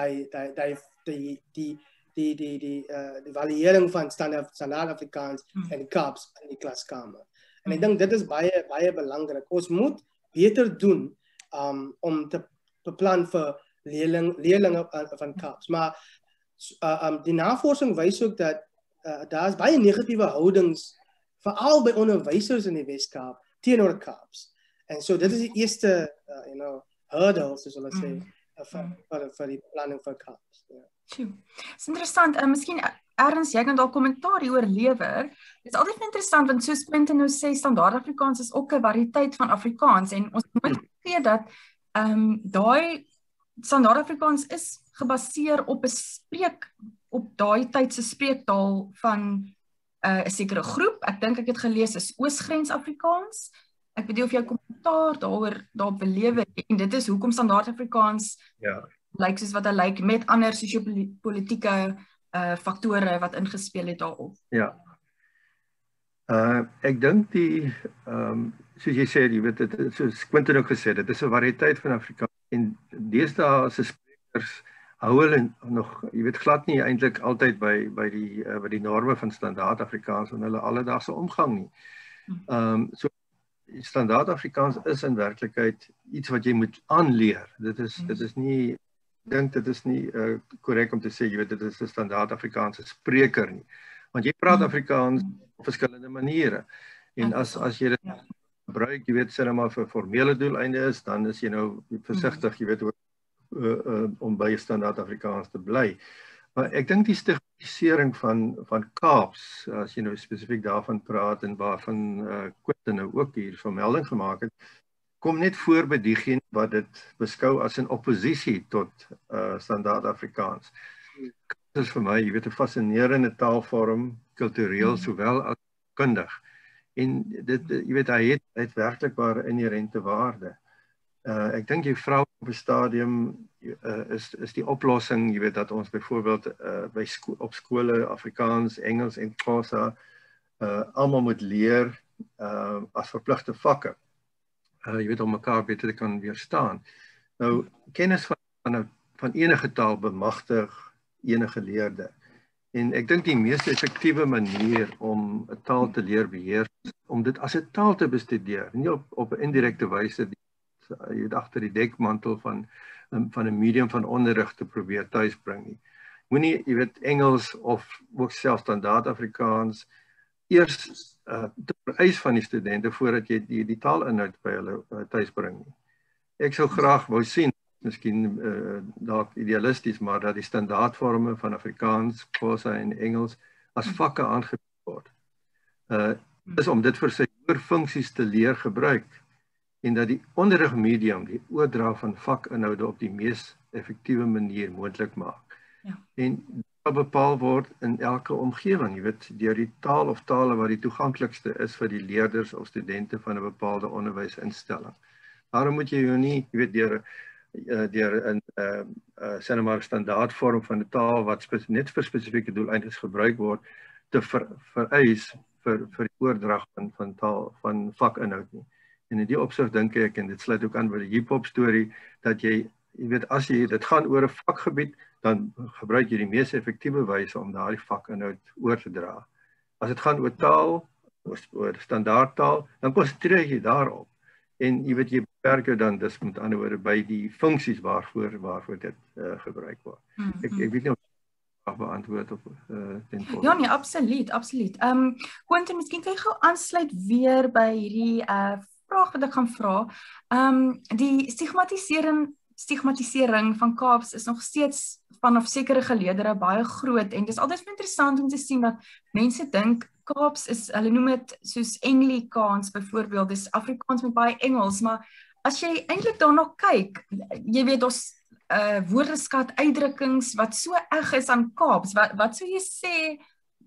die variëring van standaard Afrikaans en Kaaps in die klaskamer. En ek dink dit is baie belangrik. Ons moet beter doen om te beplan vir leerlinge van Kaaps. Maar die navorsing wys ook dat daar is baie negatiewe houdings, veral by onderwysers in die Wes-Kaap, teenoor Kaaps. En so dit is die eerste, hurdle, soos hulle sê, vir die beplanning vir Kaaps. Dit is interessant, miskien Ernst, jy kan dalk kommentaar hieroor lewer. Dit is altyd interessant, want soos Quentin nou sê, standaard Afrikaans is ook 'n variëteit van Afrikaans, en ons moet sê dat daai standaard Afrikaans is gebaseer op 'n op daai tyd se spreektaal van 'n sekere groep. Ek dink ek het gelees is Oosgrens Afrikaans. Ek bedoel of jou kommentaar daarop wil lewer, en dit is hoekom standaard Afrikaans lyk soos wat hy lyk met ander sosio-politieke faktore wat ingespeel het daarop. Ja. Ek dink soos jy sê, jy weet dit soos Quentin ook gesê, dit is 'n variëteit van Afrikaans en deesdae se sprekers hou hulle nog, jy weet glad nie eintlik altyd by die norme van standaard Afrikaans in hulle alledaagse omgang nie. So standaard Afrikaans is in werklikheid iets wat jy moet aanleer. Dit is nie, ek dink dit is nie korrek om te sê, jy weet dit is 'n standaard Afrikaanse spreker nie. Want jy praat Afrikaans op verskillende maniere. En as jy dit gebruik, jy weet sê maar vir formele doeleindes, dan is jy nou versigtig, jy weet om by standaard Afrikaans te bly. Maar ek dink die stigmatisering van Kaaps, as jy nou spesifiek daarvan praat en waarvan Quentin nou ook hier vermelding gemaak het, kom net voor by diegene wat dit beskou as 'n oppositie tot standaard Afrikaans. Dit is vir my, jy weet, 'n fascinerende taalvorm, kultureel sowel as kundig. En dit, jy weet, hy het werklik waar inherente waarde. Ek dink jy vra op 'n stadium is die oplossing, jy weet, dat ons byvoorbeeld op skole Afrikaans, Engels en Xhosa almal moet leer as verpligte vakke. Jy weet, om mekaar beter te kan weerstaan. Nou, kennis van enige taal bemagtig enige leerde. En ek dink die mees effektiewe manier om 'n taal te leer beheer, om dit as 'n taal te bestudeer, nie op 'n indirekte wyse, jy weet, agter die dekmantel van 'n medium van onderrig te probeer tuisbring nie. Moenie, jy weet, Engels of ook selfs standaard Afrikaans eers te vereis van die studente voordat jy die taalinhoud by hulle tuisbring nie. Ek sou graag wou sien, miskien dalk idealisties, maar dat die standaardvorme van Afrikaans, Xhosa en Engels as vakke aangebied word. Is om dit vir sy funksies te leer gebruik en dat die onderrigmedium die oordra van vakinhoude op die mees effektiewe manier moontlik maak. Ja. En dit sal bepaal word in elke omgewing, jy weet, deur die taal of tale wat die toeganklikste is vir die leerders of studente van 'n bepaalde onderwysinstelling. Daarom moet jy jou nie, jy weet, deur 'n sê maar standaardvorm van 'n taal wat net vir spesifieke doeleindes gebruik word te vereis vir die oordrag van taal van vakinhoud nie. En in die opsig dink ek, en dit sluit ook aan by die hip-hop storie, dat jy weet, as jy dit gaan oor 'n vakgebied, dan gebruik jy die mees effektiewe wyse om daardie vakinhoud oor te dra. As dit gaan oor taal, oor standaardtaal, dan konsentreer jy daarop. En jy weet, jy beperk jou dan dus met ander woorde by die funksies waarvoor dit gebruik word. Ek weet nie of ek beantwoord op ten volle. Ja nee, absoluut. Quentin, miskien kan jy gou aansluit weer by hierdie vraag wat ek gaan vra. Die stigmatisering van Kaaps is nog steeds vanaf sekere geleerdere baie groot en dis altyd interessant om te sien dat mense dink Kaaps is, hulle noem dit soos Anglikaans byvoorbeeld, dis Afrikaans met baie Engels, maar as jy eintlik daarna kyk, jy weet ons woordeskat uitdrukkings wat so eg is aan Kaaps, wat sou jy sê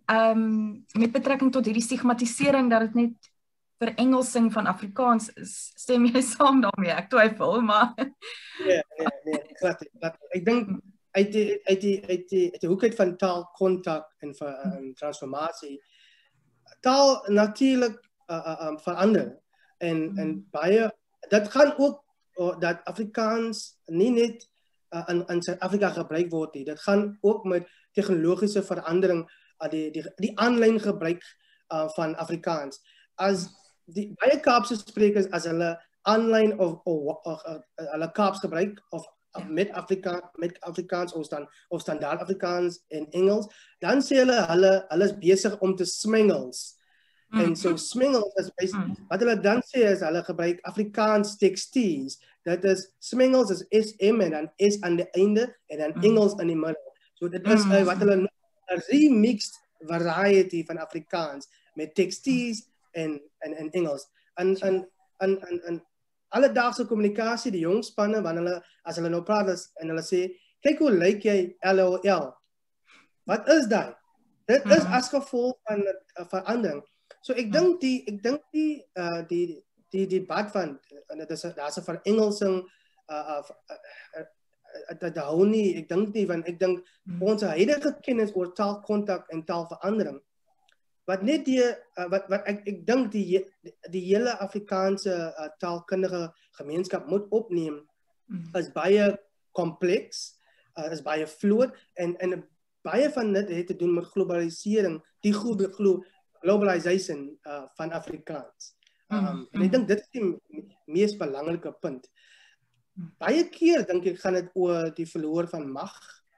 met betrekking tot hierdie stigmatisering dat dit net vir Engelsing van Afrikaans is, stem jy saam daarmee? Ek twyfel, maar nee, glad. Ek dink uit die hoek uit van taalkontak en transformasie, taal natuurlik verander en baie, dat gaan ook dat Afrikaans nie net in Suid-Afrika gebruik word nie, dit gaan ook met tegnologiese verandering, die aanlyn gebruik van Afrikaans. As die baie Kaapse sprekers as hulle aanlyn of hulle Kaaps gebruik of met Afrikaans of standaard Afrikaans en Engels, dan sê hulle is besig om te smengels. En so smengels is wat hulle dan sê is hulle gebruik Afrikaans teksties. Dat is smengels is SM en dan S aan die einde en dan Engels in die middel. So dit is wat hulle noem 'n remixed variety van Afrikaans met teksties en Engels. En alledaagse kommunikasie, die jong spanne, as hulle nou praat en hulle sê, kyk hoe lyk jy LOL. Wat is dit? Dit is as gevolg van verandering. So ek dink die debat van daar's 'n verengelsing dat hou nie, ek dink nie, want ek dink ons huidige kennis oor taalkontak en taalverandering, wat net wat ek dink die hele Afrikaanse taalkundige gemeenskap moet opneem, is baie kompleks, is baie vloot, en baie van dit het te doen met globalisering, die globalisation van Afrikaans. En ek dink dit is die mees belangrike punt. Baie keer dink ek gaan dit oor die verloor van mag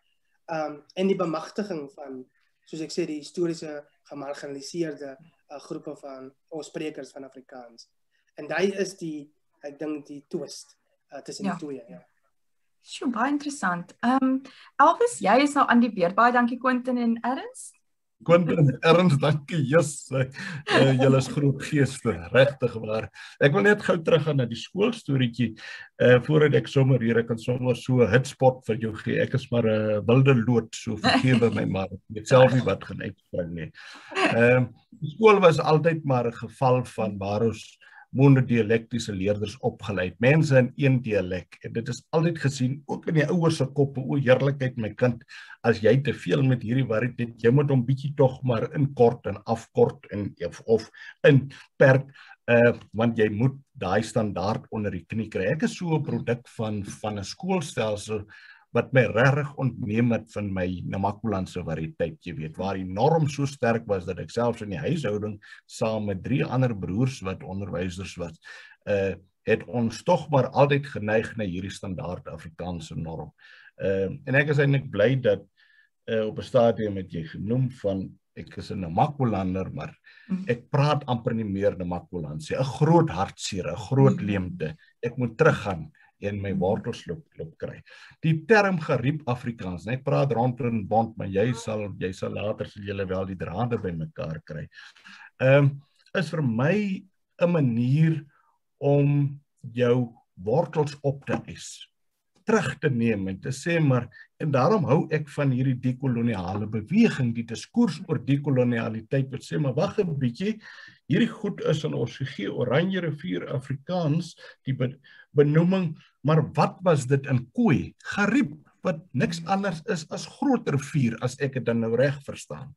en die bemagtiging van, soos ek sê, die historiese gemarginaliseerde groepe van ons sprekers van Afrikaans. En daai is ek dink die twist tussen die twee. Ja. Sjoe, baie interessant. Elvis, jy is nou aan die beurt. Baie dankie Quentin en Ernst. Quentin en Ernst, dankie. Julle is groot geeste, regtig waar. Ek wil net gou teruggaan na die skoolstorietjie, voordat ek sommer hier, ek kan sommer so 'n hitspot vir jou gee. Ek is maar 'n wilde lood, so vergewe my maar. Ek weet self nie wat gaan uitspring nie. Die skool was altyd maar 'n geval van waar ons monodialektiese leerders opgeleid, mense in een dialek, en dit is altyd gesien, ook in die ouers se koppe, o heerlikheid my kind, as jy te veel met hierdie variëteit, jy moet hom bietjie tog maar inkort en afkort en of inperk, want jy moet daai standaard onder die knie kry. Ek is so 'n produk van 'n skoolstelsel wat my regtig ontneem het van my Namakolandse variëteit, jy weet, waar die norm so sterk was dat ek selfs in die huishouding saam met 3 ander broers wat onderwysers was, het ons tog maar altyd geneig na hierdie standaard Afrikaanse norm. En ek is eintlik bly dat op 'n stadium het jy genoem van ek is 'n Namakolander, maar ek praat amper nie meer Namakolands nie. 'n groot hartseer, 'n groot leemte. Ek moet teruggaan en my wortels loop kry. Die term geriep Afrikaans, ek praat rond en bond, maar jy sal later sal julle wel die drade by mekaar kry. Is vir my 'n manier om jou wortels op te eis, terug te neem en te sê maar, en daarom hou ek van hierdie dekoloniale beweging, die diskurs oor dekolonialiteit, wat sê maar wag 'n bietjie, hierdie goed is in ons gegee, Oranje rivier Afrikaans, die benoeming, maar wat was dit in Khoi? Gariep, wat niks anders is as groot rivier, as ek dit dan nou reg verstaan.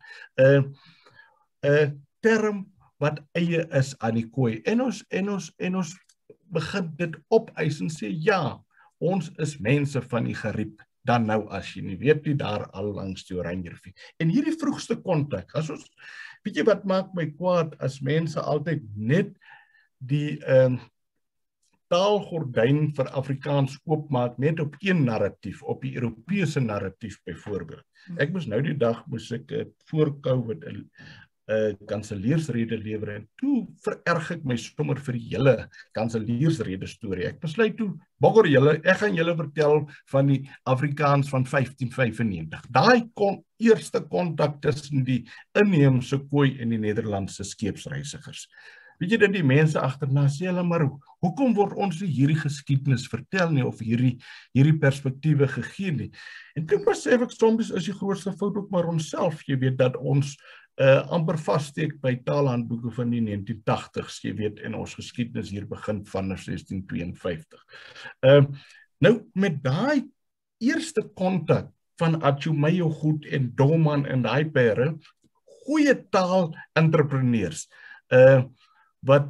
'n term wat eie is aan die Khoi. En ons begin dit opeis en sê, ja, ons is mense van die Gariep, dan nou as jy nie weet nie, daar al langs die Oranje rivier. En hierdie vroegste kontak, as ons, weet jy wat maak my kwaad, as mense altyd net die taalgordyn vir Afrikaans oopmaak, net op een narratief, op die Europese narratief byvoorbeeld. Ek moes nou die dag, voor COVID, kanseliersrede lewer, en toe vererg ek my sommer vir die hele kanseliersrede storie. Ek besluit toe, bogger julle, ek gaan julle vertel van die Afrikaans van 1595. Daai eerste kontak tussen die inheemse Khoi en die Nederlandse skeepsreisigers. Weet jy dat die mense agterna sê hulle, maar hoekom word ons nie hierdie geskiedenis vertel nie, of hierdie perspektiewe gegee nie? En toe besef ek soms is die grootste fout ook maar onsself, jy weet, dat ons amper vassteek by taalhandboeke van die 1980s, jy weet, en ons geskiedenis hier begin van 1652. Nou, met daai eerste kontak van Achumayo Goed en Doman en daai pere, goeie taal-entrepreneurs, wat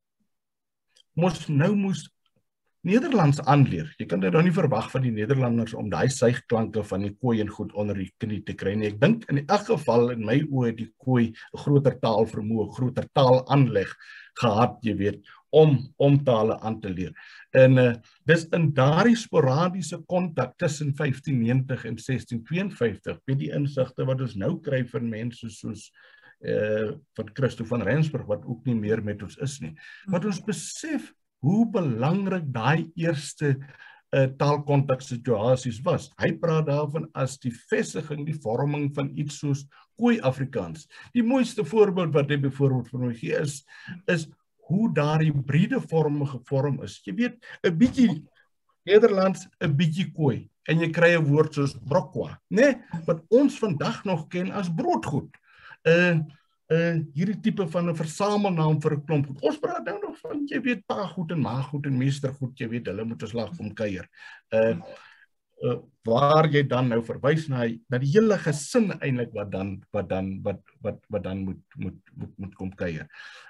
moes Nederlands aanleer. Jy kan dit nou nie verwag van die Nederlanders om daai suigklanke van die Khoi en goed onder die knie te kry nie. Ek dink in elk geval in my oë die Khoi 'n groter taalvermoë, groter taalaanleg gehad, jy weet, om tale aan te leer. En dis in daardie sporadiese kontak tussen 1590 en 1652, met die insigte wat ons nou kry van mense soos van Christo van Rensburg, wat ook nie meer met ons is nie. Wat ons besef hoe belangrik daai eerste taalkontak situasies was. Hy praat daarvan as die vestiging, die vorming van iets soos Khoi Afrikaans. Die mooiste voorbeeld wat hy byvoorbeeld vir my gee is hoe daar hybride vorme gevorm is. Jy weet, 'n bietjie Nederlands, 'n bietjie Khoi, en jy kry 'n woord soos brokwa, né, wat ons vandag nog ken as broodgoed. Hierdie tipe van 'n versamelnaam vir 'n klomp goed. Ons praat nou nog van, jy weet, pagoed en maaggoed en meestergoed, jy weet, hulle moet 'n slag kom kuier. waar jy dan nou verwys na die hele gesin eintlik wat dan moet kom kuier.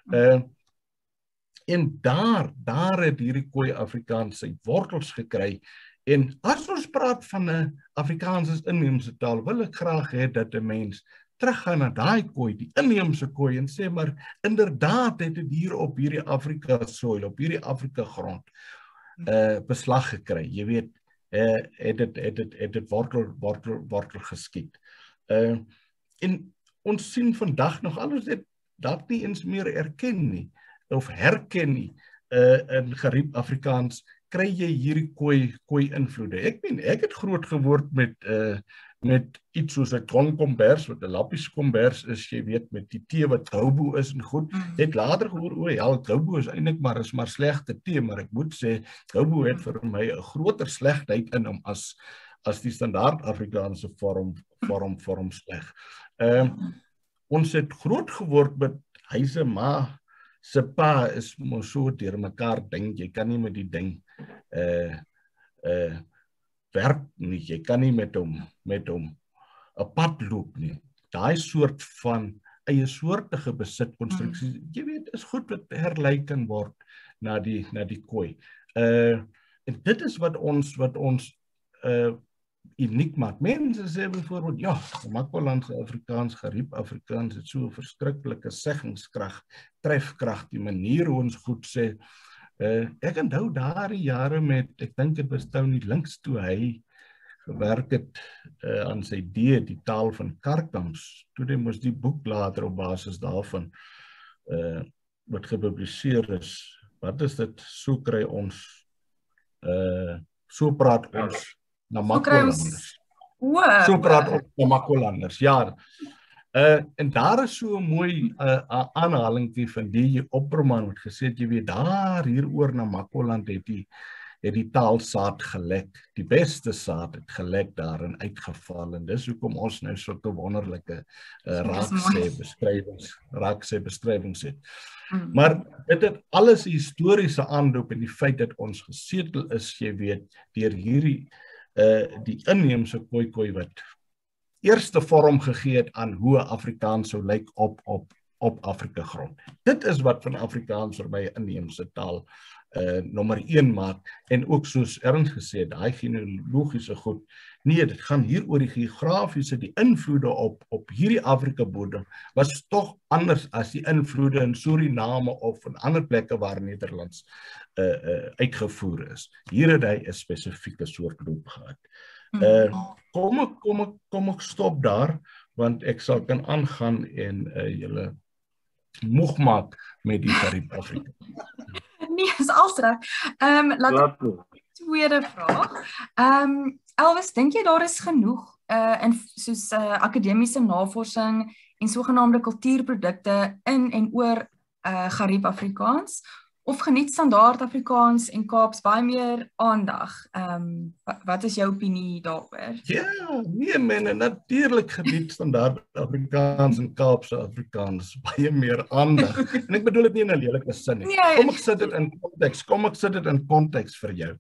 En daar het hierdie Khoi Afrikaans sy wortels gekry. En as ons praat van 'n Afrikaans as inheemse taal, wil ek graag hê dat 'n mens teruggaan na daai Khoi, die inheemse Khoi, en sê maar inderdaad het dit hier op hierdie Afrika soil, op hierdie Afrika grond beslag gekry. Jy weet, het dit wortel geskiet. En ons sien vandag nog alles dit dalk nie eens meer erken nie of herken nie in geriep Afrikaans, kry jy hierdie Khoi invloede. Ek het groot geword met iets soos 'n kombers, wat 'n lappies kombers is, jy weet, met die tee wat Goubo is en goed. Het later gehoor, Goubo is eintlik maar slegte tee, maar ek moet sê, Goubo het vir my 'n groter slegheid in hom as die standaard Afrikaanse vorm sleg. Ons het groot geword met hyse ma, se pa is mos so deur mekaar ding, jy kan nie met die ding werk nie, jy kan nie met hom 'n pad loop nie. Daai soort van eie soortige besitkonstruksie, jy weet, is goed wat herlei kan word na die Khoi. En dit is wat ons uniek maak. Mense sê byvoorbeeld, ja, Namakolandse Afrikaans, geriep Afrikaans het so 'n verskriklike seggingskrag, trefkrag, die manier hoe ons goed sê. Ek onthou daardie jare met, ek dink dit was Tony Links toe hy gewerk het aan sy die taal van Karkams, toe hy moes die boek later op basis daarvan wat gepubliseer is. Wat is dit? So kry ons, so praat ons Namakolanders. So praat ons Namakolanders, ja. En daar is so 'n mooi aanhalingkie van die Opperman wat gesê het, jy weet, daar hieroor Namakoland het die taalsaad gelek, die beste saad het gelek daarin uitgeval, en dis hoekom ons nou sulke wonderlike raaksê beskrywings het. Maar dit het alles 'n historiese aanloop in die feit dat ons gesetel is, jy weet, deur hierdie die inheemse Khoi wat eerste vorm gegee het aan hoe Afrikaans sou lyk op Afrika grond. Dit is wat van Afrikaans vir my 'n inheemse taal nommer 1 maak, en ook soos Ernst gesê het, daai genealogiese goed. Nee, dit gaan hier oor die geografiese, die invloede op hierdie Afrika bodem was tog anders as die invloede in Suriname of in ander plekke waar Nederlands uitgevoer is. Hier het hy 'n spesifieke soort loop gehad. Kom ek stop daar, want ek sal kan aangaan en julle moeg maak met die geriep Afrika. Nee, is alles reg. Laat ek tweede vraag. Elvis, dink jy daar is genoeg in soos akademiese navorsing en sogenaamde kultuurprodukte in en oor geriep Afrikaans? Of geniet standaard Afrikaans en Kaaps baie meer aandag? Wat is jou opinie daaroor? Ja, nee mense, natuurlik geniet standaard Afrikaans en Kaapse Afrikaans baie meer aandag. En ek bedoel dit nie in 'n lelike sin nie. Kom ek sit dit in konteks vir jou.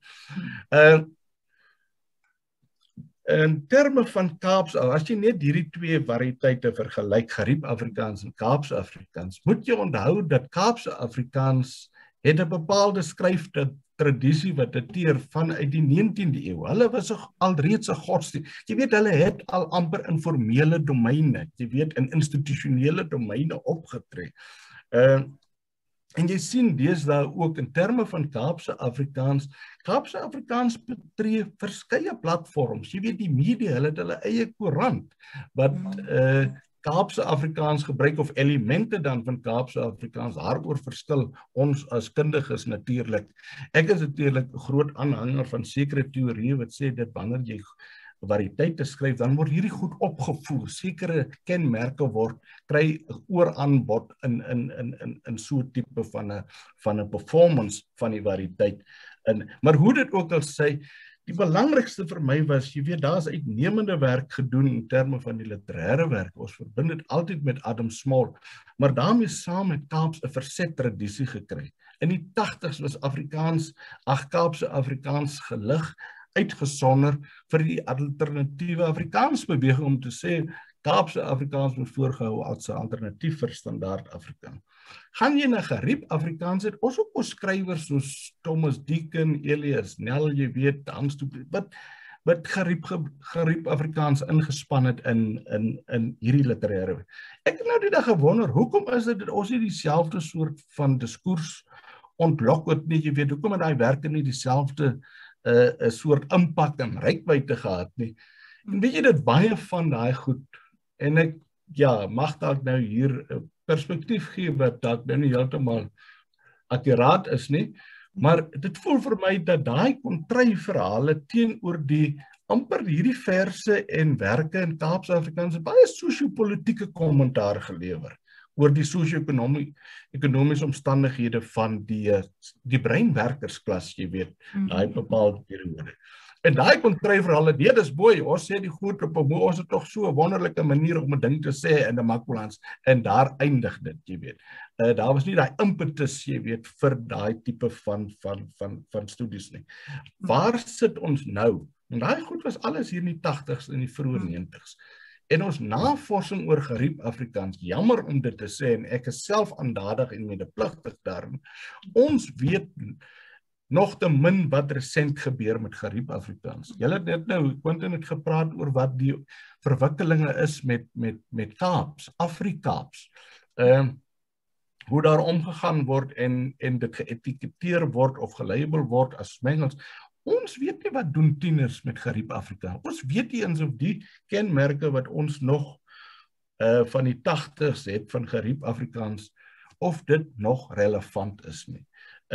In terme van Kaaps, as jy net hierdie twee variëteite vergelyk, geriep Afrikaans en Kaapse Afrikaans, moet jy onthou dat Kaapse Afrikaans het 'n bepaalde skryftradisie wat dateer vanuit die 19de eeu. Hulle was alreeds 'n godsdienst. Jy weet, hulle het al amper informele domeine, jy weet, in institusionele domeine opgetree. En jy sien deesdae ook in terme van Kaapse Afrikaans betree verskeie platforms. Jy weet, die media, hulle het hulle eie koerant wat Kaapse Afrikaans gebruik, of elemente dan van Kaapse Afrikaans. Daaroor verskil ons as kundiges natuurlik. Ek is natuurlik 'n groot aanhanger van sekere teorieë wat sê dat wanneer jy variëteite skryf, dan word hierdie goed opgevoer. Sekere kenmerke kry ooraanbod in so 'n tipe van 'n performance van die variëteit. Maar hoe dit ook al sê, die belangrikste vir my was, jy weet, daar's uitnemende werk gedoen in terme van die literêre werk. Ons verbind dit altyd met Adam Small, maar daarmee saam het Kaaps 'n verset tradisie gekry. In die 80's was Kaapse Afrikaans gelig uitgesonder vir die alternatiewe Afrikaans beweging om te sê Kaapse Afrikaans moet voorgehou as 'n alternatief vir standaard Afrikaans. Gaan jy na Gariep Afrikaans het, ons ook ons skrywers soos Thomas Deacon, Elias Nel, jy weet, Hans Du Plessis, wat Gariep Afrikaans ingespan het in hierdie literêre. Ek het nou die dag gewonder, hoekom is dit dat ons nie dieselfde soort van diskurs ontlok het nie, jy weet, hoekom het daai werke nie dieselfde soort impak en reikwyte gehad nie. En weet jy dit baie van daai goed, en ek, mag dalk nou hier 'n perspektief gee wat dalk nou nie heeltemal akkuraat is nie, maar dit voel vir my dat daai kontryverhale teenoor die amper hierdie verse en werke in Kaapse Afrikaans baie sosio-politieke kommentaar gelewer oor die sosio-ekonomiese omstandighede van die breinwerkersklas, jy weet, daai bepaalde periode. En daai kontryverhale, nee, dis mooi, ons sê die goed op 'n ons het tog so 'n wonderlike manier om 'n ding te sê in die Namaqualans, en daar eindig dit, jy weet. Daar was nie daai impetus, jy weet, vir daai tipe van studies nie. Waar sit ons nou? En daai goed was alles hier in die 80s en die vroeë 90s. En ons navorsing oor Gariep Afrikaans, jammer om dit te sê, en ek is self aandadig en medepligtig daarin, ons weet nog te min wat resent gebeur met Gariep Afrikaans. Julle het net nou, Quentin het gepraat oor wat die verwikkelinge is met Kaaps, Afrikaaps. Hoe daar omgegaan word en dit geetiketeer word of gelabel word as Engels. Ons weet nie wat doen tieners met Gariep Afrikaans. Ons weet nie eens of die kenmerke wat ons nog van die 80s het van Gariep Afrikaans, of dit nog relevant is nie.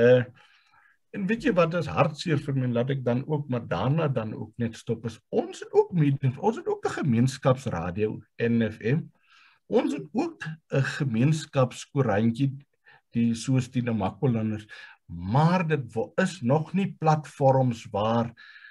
En weet jy wat is hartseer vir my, laat ek dan ook, maar daarna dan ook net stop, is ons het ook meetings, ons het ook 'n gemeenskapsradio, NFM, ons het ook 'n gemeenskapskoerantjie, die soos die Namaqualanders, maar dit is nog nie platforms waar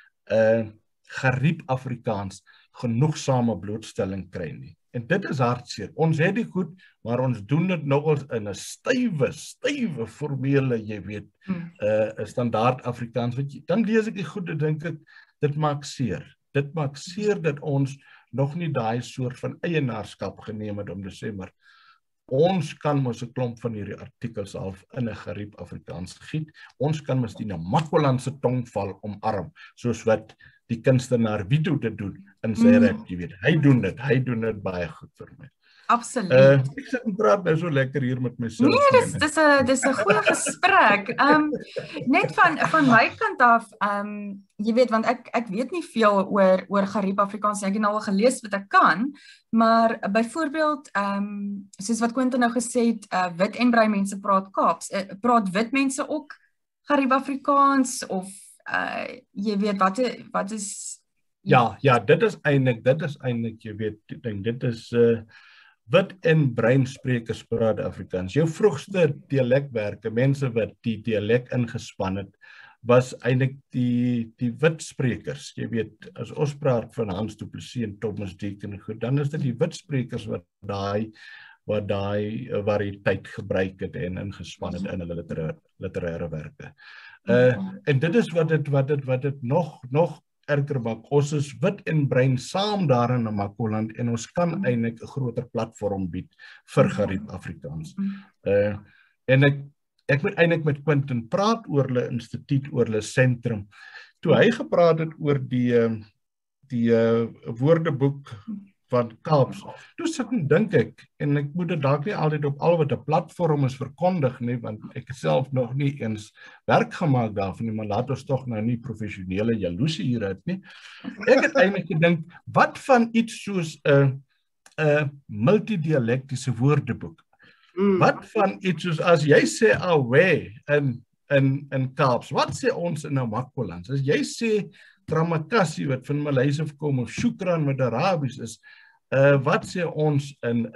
Gariep Afrikaans genoegsame blootstelling kry nie. En dit is hartseer. Ons het die goed, maar ons doen dit nogals in 'n stywe formele, jy weet, 'n standaard Afrikaans. Dan lees ek die goed en dink ek, dit maak seer. Dit maak seer dat ons nog nie daai soort van eienaarskap geneem het om te sê, maar ons kan mos 'n klomp van hierdie artikels half in 'n Gariep Afrikaans giet. Ons kan mos die Namaqualandse tongval omarm, soos wat die kunstenaar Vito te doen in sy rap, jy weet. Hy doen dit baie goed vir my. Absoluut. Ek sit en praat nou so lekker hier met myself. Nee, dis 'n goeie gesprek. Net van my kant af, jy weet, want ek weet nie veel oor Gariep Afrikaans nie. Ek het nou al gelees wat ek kan, maar byvoorbeeld, soos wat Quentin nou gesê het, wit en bruin mense praat Kaaps. Praat wit mense ook Gariep Afrikaans, of jy weet, wat is... Ja, dit is eintlik, jy weet, dit is wit en bruin sprekers praat Afrikaans. Jou vroegste dialekwerke, mense wat die dialek ingespan het, was eintlik die wit sprekers. Jy weet, as ons praat van Hans Du Plessis en Thomas Deacon, dan is dit die wit sprekers wat daai variëteit gebruik het en ingespan het in hulle literêre werke. En dit is wat dit nog erger maak. Ons is wit en bruin saam daar in Namaqualand en ons kan eintlik 'n groter platform bied vir Gariep Afrikaans. En ek moet eintlik met Quentin praat oor hulle instituut, oor hulle sentrum. Toe hy gepraat het oor die woordeboek van Kaaps, toe sit en dink ek, en ek moet dit dalk nie altyd op al wat 'n platform is verkondig nie, want ek het self nog nie eens werk gemaak daarvan nie, maar laat ons tog nou nie professionele jaloesie hier uit nie. Ek het eintlik gedink, wat van iets soos 'n multidialektiese woordeboek? Wat van iets soos, as jy sê awe in Kaaps, wat sê ons in Namaqualand? As jy sê Tramakassi wat van Maleisië afkom, of Shukran wat Arabies is, wat sê ons in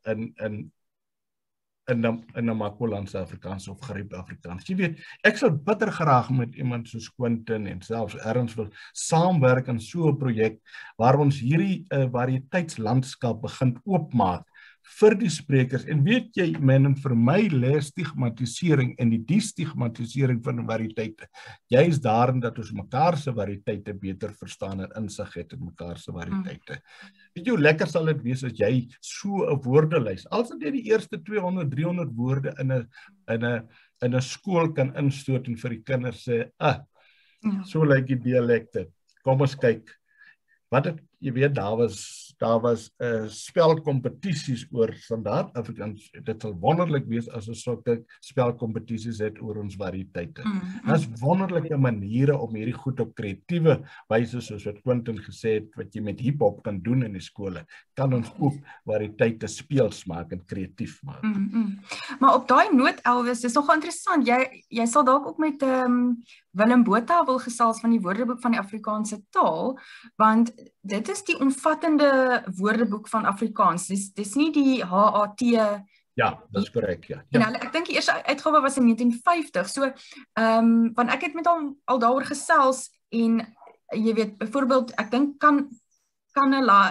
Namaqualandse Afrikaans of Gariep Afrikaans? Jy weet, ek sal bitter graag met iemand soos Quentin en selfs Ernst wil saamwerk aan so 'n projek waar ons hierdie variëteitslandskap begin oopmaak vir die sprekers. En weet jy, men, vir my lê stigmatisering en die destigmatisering van variëteite. Jy is daarin dat ons mekaar se variëteite beter verstaan en insig het in mekaar se variëteite. Weet jy hoe lekker sal dit wees as jy so 'n woordelys, als dit die eerste 200, 300 woorde in 'n skool kan instoot en vir die kinders sê, so lyk die dialekte. Kom ons kyk. Wat het, jy weet, daar was spelkompetisies oor standaard Afrikaans. Dit sal wonderlik wees as ons sulke spelkompetisies het oor ons variëteite. Dit is wonderlike maniere om hierdie goed op kreatiewe wyse, soos wat Quentin gesê het, wat jy met hiphop kan doen in die skole, kan ons ook variëteite speels maak en kreatief maak. Maar op daai noot, Elvis, dis nogal interessant. Jy sal dalk ook met Willem Botha wil gesels van die Woordeboek van die Afrikaanse taal, want dit is die omvattende woordeboek van Afrikaans. Dis nie die HAT. Ja, dis korrek, ja. En ek dink die eerste uitgawe was in 1950. So, want ek het met hom al daaroor gesels en jy weet, byvoorbeeld, ek dink Kanala,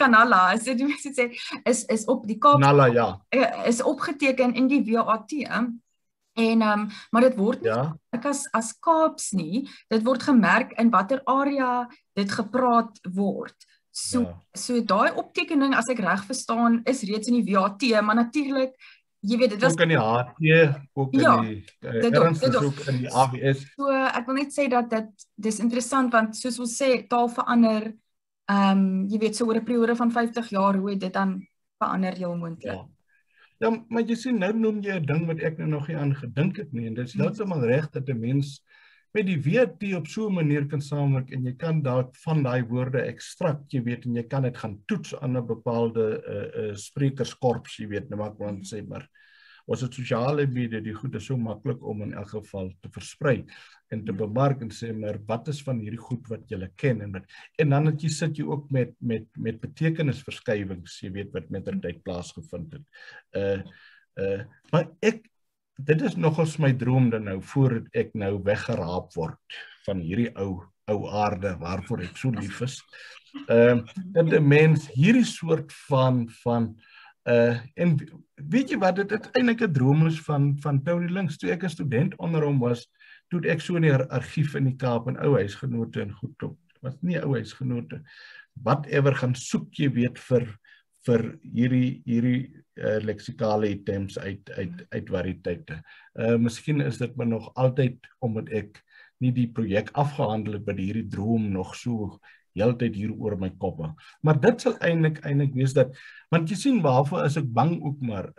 is op die Kaap, Kanala, ja. Is opgeteken in die WAT. En maar dit word nie gemerk as Kaaps nie, dit word gemerk in watter area dit gepraat word. So daai optekening, as ek reg verstaan, is reeds in die WAT, maar natuurlik, jy weet, dit was ook in die HT, ook in die ernstig ook in die AWS. So ek wil net sê dat dis interessant, want soos ons sê, taal verander, jy weet, so oor 'n periode van 50 jaar, hoe het dit dan verander heel moontlik. Ja, maar jy sien, nou noem jy 'n ding wat ek nou nog nie aan gedink het nie, en dit is heeltemal reg dat 'n mens met die WAT op so 'n manier kan saamwerk, en jy kan dalk van daai woorde ekstrakt, jy weet, en jy kan dit gaan toets aan 'n bepaalde sprekerskorps, jy weet, nou maar kan sê, maar ons het sosiale media, die goed is so maklik om in elk geval te versprei en te bemark en sê, maar wat is van hierdie goed wat julle ken, en dan sit jy ook met betekenisverskywings, jy weet, wat met der tyd plaasgevind het. Maar dit is nogals my droom dan nou, voordat ek nou weggeraap word van hierdie ou aarde, waarvoor ek so lief is, dat 'n mens hierdie soort van en weet jy wat, dit het eintlik 'n droom is van Tony Links, toe ek 'n student onder hom was, toe ek so in die argief in die Kaap en ou huisgenote en goed op, was nie ou huisgenote, whatever gaan soek, jy weet, vir hierdie leksikale items uit variëteite. Miskien is dit maar nog altyd, omdat ek nie die projek afgehandel het, by hierdie droom nog so heeltyd hier oor my kop. Maar dit sal eintlik wees dat, want jy sien, waarvoor is ek bang ook maar,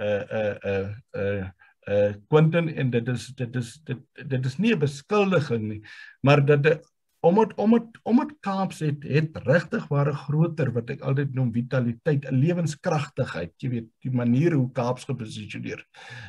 Quentin, en dit is nie 'n beskuldiging nie, maar dat omdat Kaaps het regtig ware groter, wat ek altyd noem vitaliteit, 'n lewenskragtigheid, jy weet, die manier hoe Kaaps geposisioneer.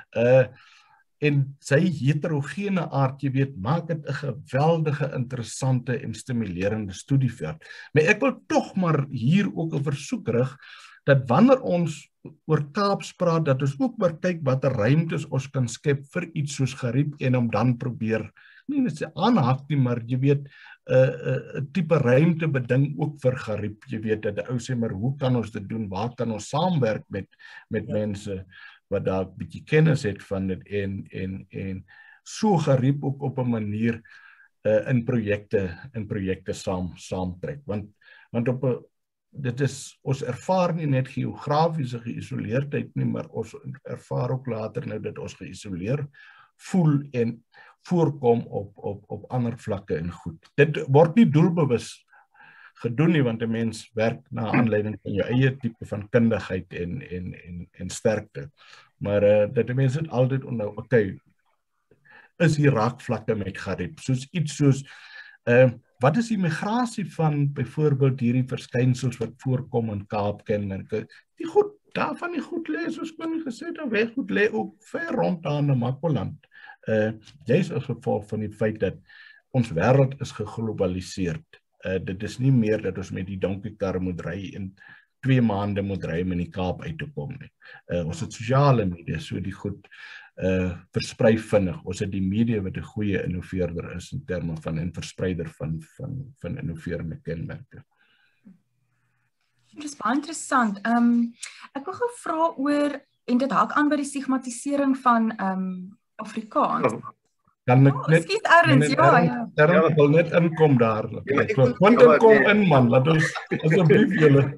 En sy heterogene aard, jy weet, maak dit 'n geweldige, interessante en stimulerende studieveld. Maar ek wil tog maar hier ook 'n versoek rig, dat wanneer ons oor Kaaps praat, dat ons ook maar kyk watter ruimtes ons kan skep vir iets soos geriep, en om dan probeer, nie net aanhaak nie, maar jy weet, 'n tipe ruimte beding ook vir geriep, jy weet, dat die ou sê, maar hoe kan ons dit doen, waar kan ons saamwerk met mense, wat daar 'n bietjie kennis het van dit, en so geriep ook op 'n manier in projekte saamtrek, want dit is, ons ervaar nie net geografiese geïsoleerdheid nie, maar ons ervaar ook later nou dat ons geïsoleer voel en voorkom op ander vlakke en goed. Dit word nie doelbewus gedoen nie, want 'n mens werk na aanleiding van jou eie tipe van kundigheid en sterkte. Maar dat 'n mens dit altyd onthou, okay, is hier raakvlakke met geriep, soos iets soos, wat is die migrasie van byvoorbeeld hierdie verskynsels wat voorkom in Kaapkenmerke? Die goed, daarvan die goed lê, soos Quentin gesê het, weg goed lê ook ver rond daar in Namakoland. Juist as gevolg van die feit dat ons wêreld is geglobaliseerd. Dit is nie meer dat ons met die donkiekar moet ry en 2 maande moet ry om in die Kaap uit te kom nie. Ons het sosiale media, so die goed versprei vinnig. Ons het die media wat 'n goeie innoveerder is in terme van 'n verspreider van innoverende kenmerke. Dit is baie interessant. Ek wil gou vra oor, en dit haak aan by die stigmatisering van Afrikaans. Kan ek net Ekskuus Erns, ja. Erns wil net inkom daar. Ja, ek Want wil- kom in man, laat ons asseblief julle.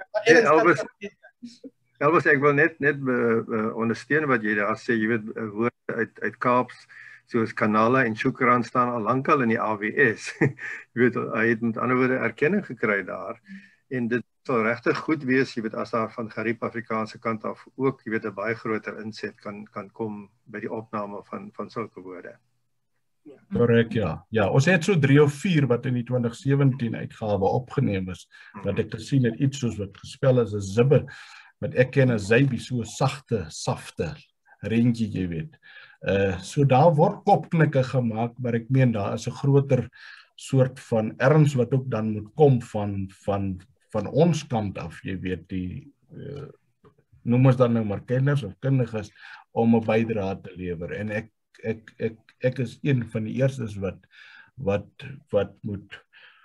Elvis, ek wil net ondersteun wat jy daar sê, jy weet woorde uit Kaaps soos Kanala en Shukran staan al lankal in die AWS. Jy weet hy het met ander woorde erkenning gekry daar en dit sal regtig goed wees, jy weet as daar van Gariep Afrikaanse kant af ook, jy weet 'n baie groter inset kan kom by die opname van sulke woorde. Korrek, ja. Ja, ons het so 3 of 4 wat in die 2017 uitgawe opgeneem is, wat ek gesien het iets soos wat gespel is 'n zibbe, wat ek ken as Zybi, so safte reentjie, jy weet. So daar word kopknikke gemaak, maar ek meen daar is 'n groter soort van erns wat ook dan moet kom van ons kant af, jy weet, die noem ons dan nou maar kenners of kundiges om 'n bydrae te lewer. En ek is een van die eerstes wat moet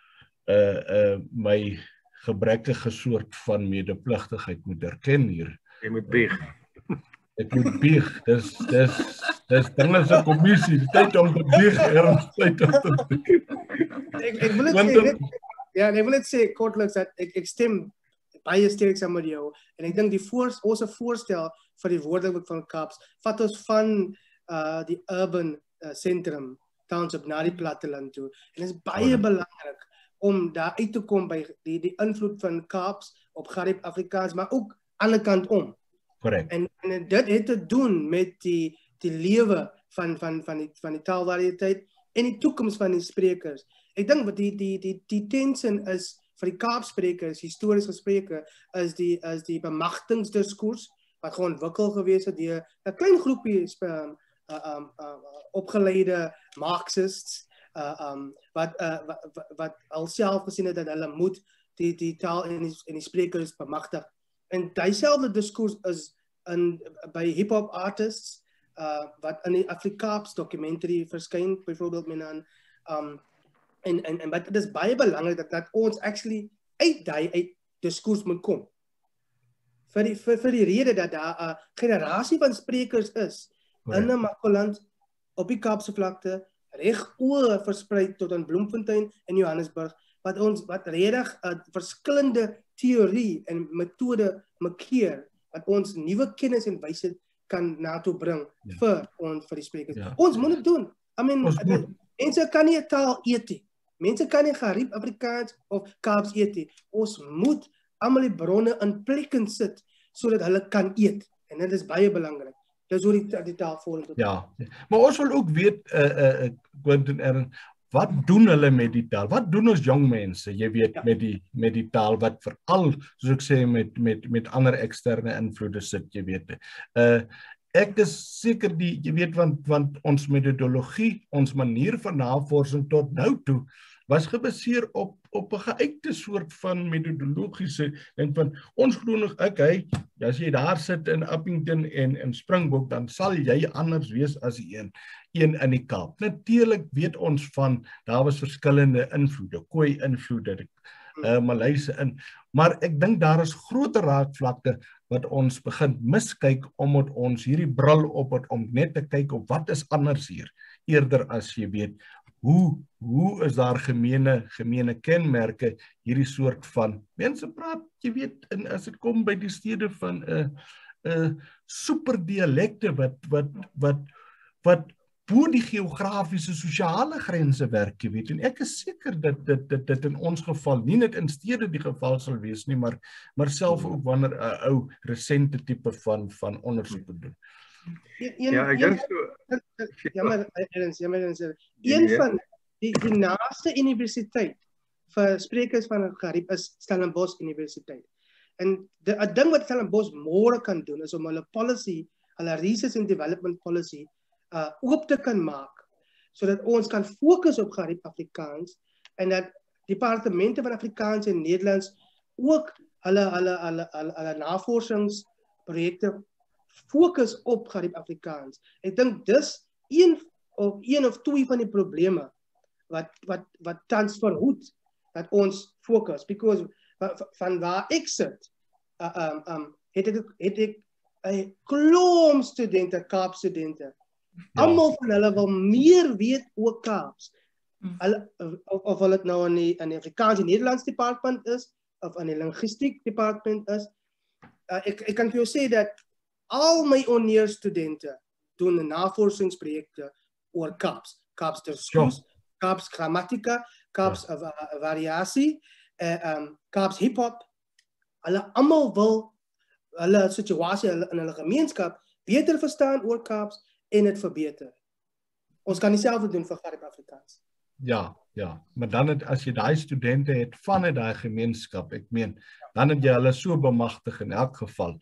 my gebrekkige soort van medepligtigheid moet erken hier. Jy moet bieg. Ek moet bieg. Dis dinge se kommissie, tyd om te bieg, tyd om te bieg. Ek wil net sê, ja, ek wil net sê kortliks dat ek stem baie sterk saam met jou en ek dink ons voorstel vir die woordeboek van Kaaps vat ons van die urban sentrum township na die platteland toe en dit is baie belangrik om daar uit te kom by die invloed van Kaaps op Gariep Afrikaans, maar ook aan die kant om. Correct. En dit het te doen met die lewe van die taalvariëteit en die toekoms van die sprekers. Ek dink wat die tension is vir die Kaapsprekers, histories gesprekke, is die bemagtigingsdiskours wat gewoon ontwikkel gewees het deur 'n klein groepie opgeleide Marxists wat alself gesien het dat hulle moet die taal en die sprekers bemagtig. En dieselfde diskurs is by hip-hop artists wat in die Afrikaans documentary verskyn, byvoorbeeld Menan, en dit is baie belangrik dat ons actually uit diskurs moet kom. Vir die rede dat daar 'n generasie van sprekers is in Namakoland, op die Kaapse vlakte, reg oor versprei tot aan Bloemfontein en Johannesburg, wat redig 'n verskillende teorie en metode markeer, wat ons nuwe kennis en wysheid kan naartoe bring vir die sprekers. Ja. Ons moet dit doen. I mean, mense kan nie 'n taal eet nie. Mense kan nie Gariep Afrikaans of Kaaps eet nie. Ons moet almal die bronne in plekke sit sodat hulle kan eet. En dit is baie belangrik. Dis hoe die taal vorentoe. Ja. Maar ons wil ook weet Quentin Ernst, wat doen hulle met die taal? Wat doen ons jong mense, jy weet, met die taal wat veral, soos ek sê, met ander eksterne invloede sit, jy weet. Ek is seker jy weet, want ons metodologie, ons manier van navorsing tot nou toe, was gebaseer op 'n geuite soort van metodologiese ding van ons glo nog as jy daar sit in Appington en in Springbok, dan sal jy anders wees as een in die Kaap. Natuurlik weet ons daar was verskillende invloede, Khoi invloede, Malayse maar ek dink daar is groter raakvlakke wat ons begin miskyk omdat ons hierdie bril op het om net te kyk op wat is anders hier, eerder as jy weet hoe is daar gemene kenmerke, hierdie soort van mense praat, jy weet, en as dit kom by die stede van super dialekte wat bo die geografiese sosiale grense werk, jy weet, en ek is seker dat dit in ons geval nie net in stede die geval sal wees nie, maar self ook wanneer 'n ou resente tipe van ondersoek doen. Ja, ek dink so. Jammer, een van die naaste universiteit vir sprekers van Gariep is Stellenbosch Universiteit. En 'n ding wat Stellenbosch môre kan doen is om hulle policy, hulle research and development policy oop te kan maak, sodat ons kan fokus op Gariep Afrikaans en dat departemente van Afrikaans en Nederlands ook hulle navorsingsprojekte fokus op Gariep Afrikaans. Ek dink dis een of twee van die probleme wat tans verhoed dat ons fokus, because van waar ek sit, het ek 'n klomp studente, Kaapstudente. Almal van hulle wil meer weet oor Kaaps. Of hulle dit nou in die Afrikaans en Nederlands departement is, of in die linguistiek departement is. Ek kan vir jou sê dat al my honeurs-studente doen navorsingsprojekte oor Kaaps. Kaaps discours, Kaaps grammatica, Kaaps variasie, Kaaps hip-hop. Hulle almal wil hulle situasie in hulle gemeenskap beter verstaan oor Kaaps en dit verbeter. Ons kan dieselfde doen vir Gariep Afrikaans. Ja, maar dan as jy daai studente het van daai gemeenskap, ek meen, dan het jy hulle so bemagtig in elk geval.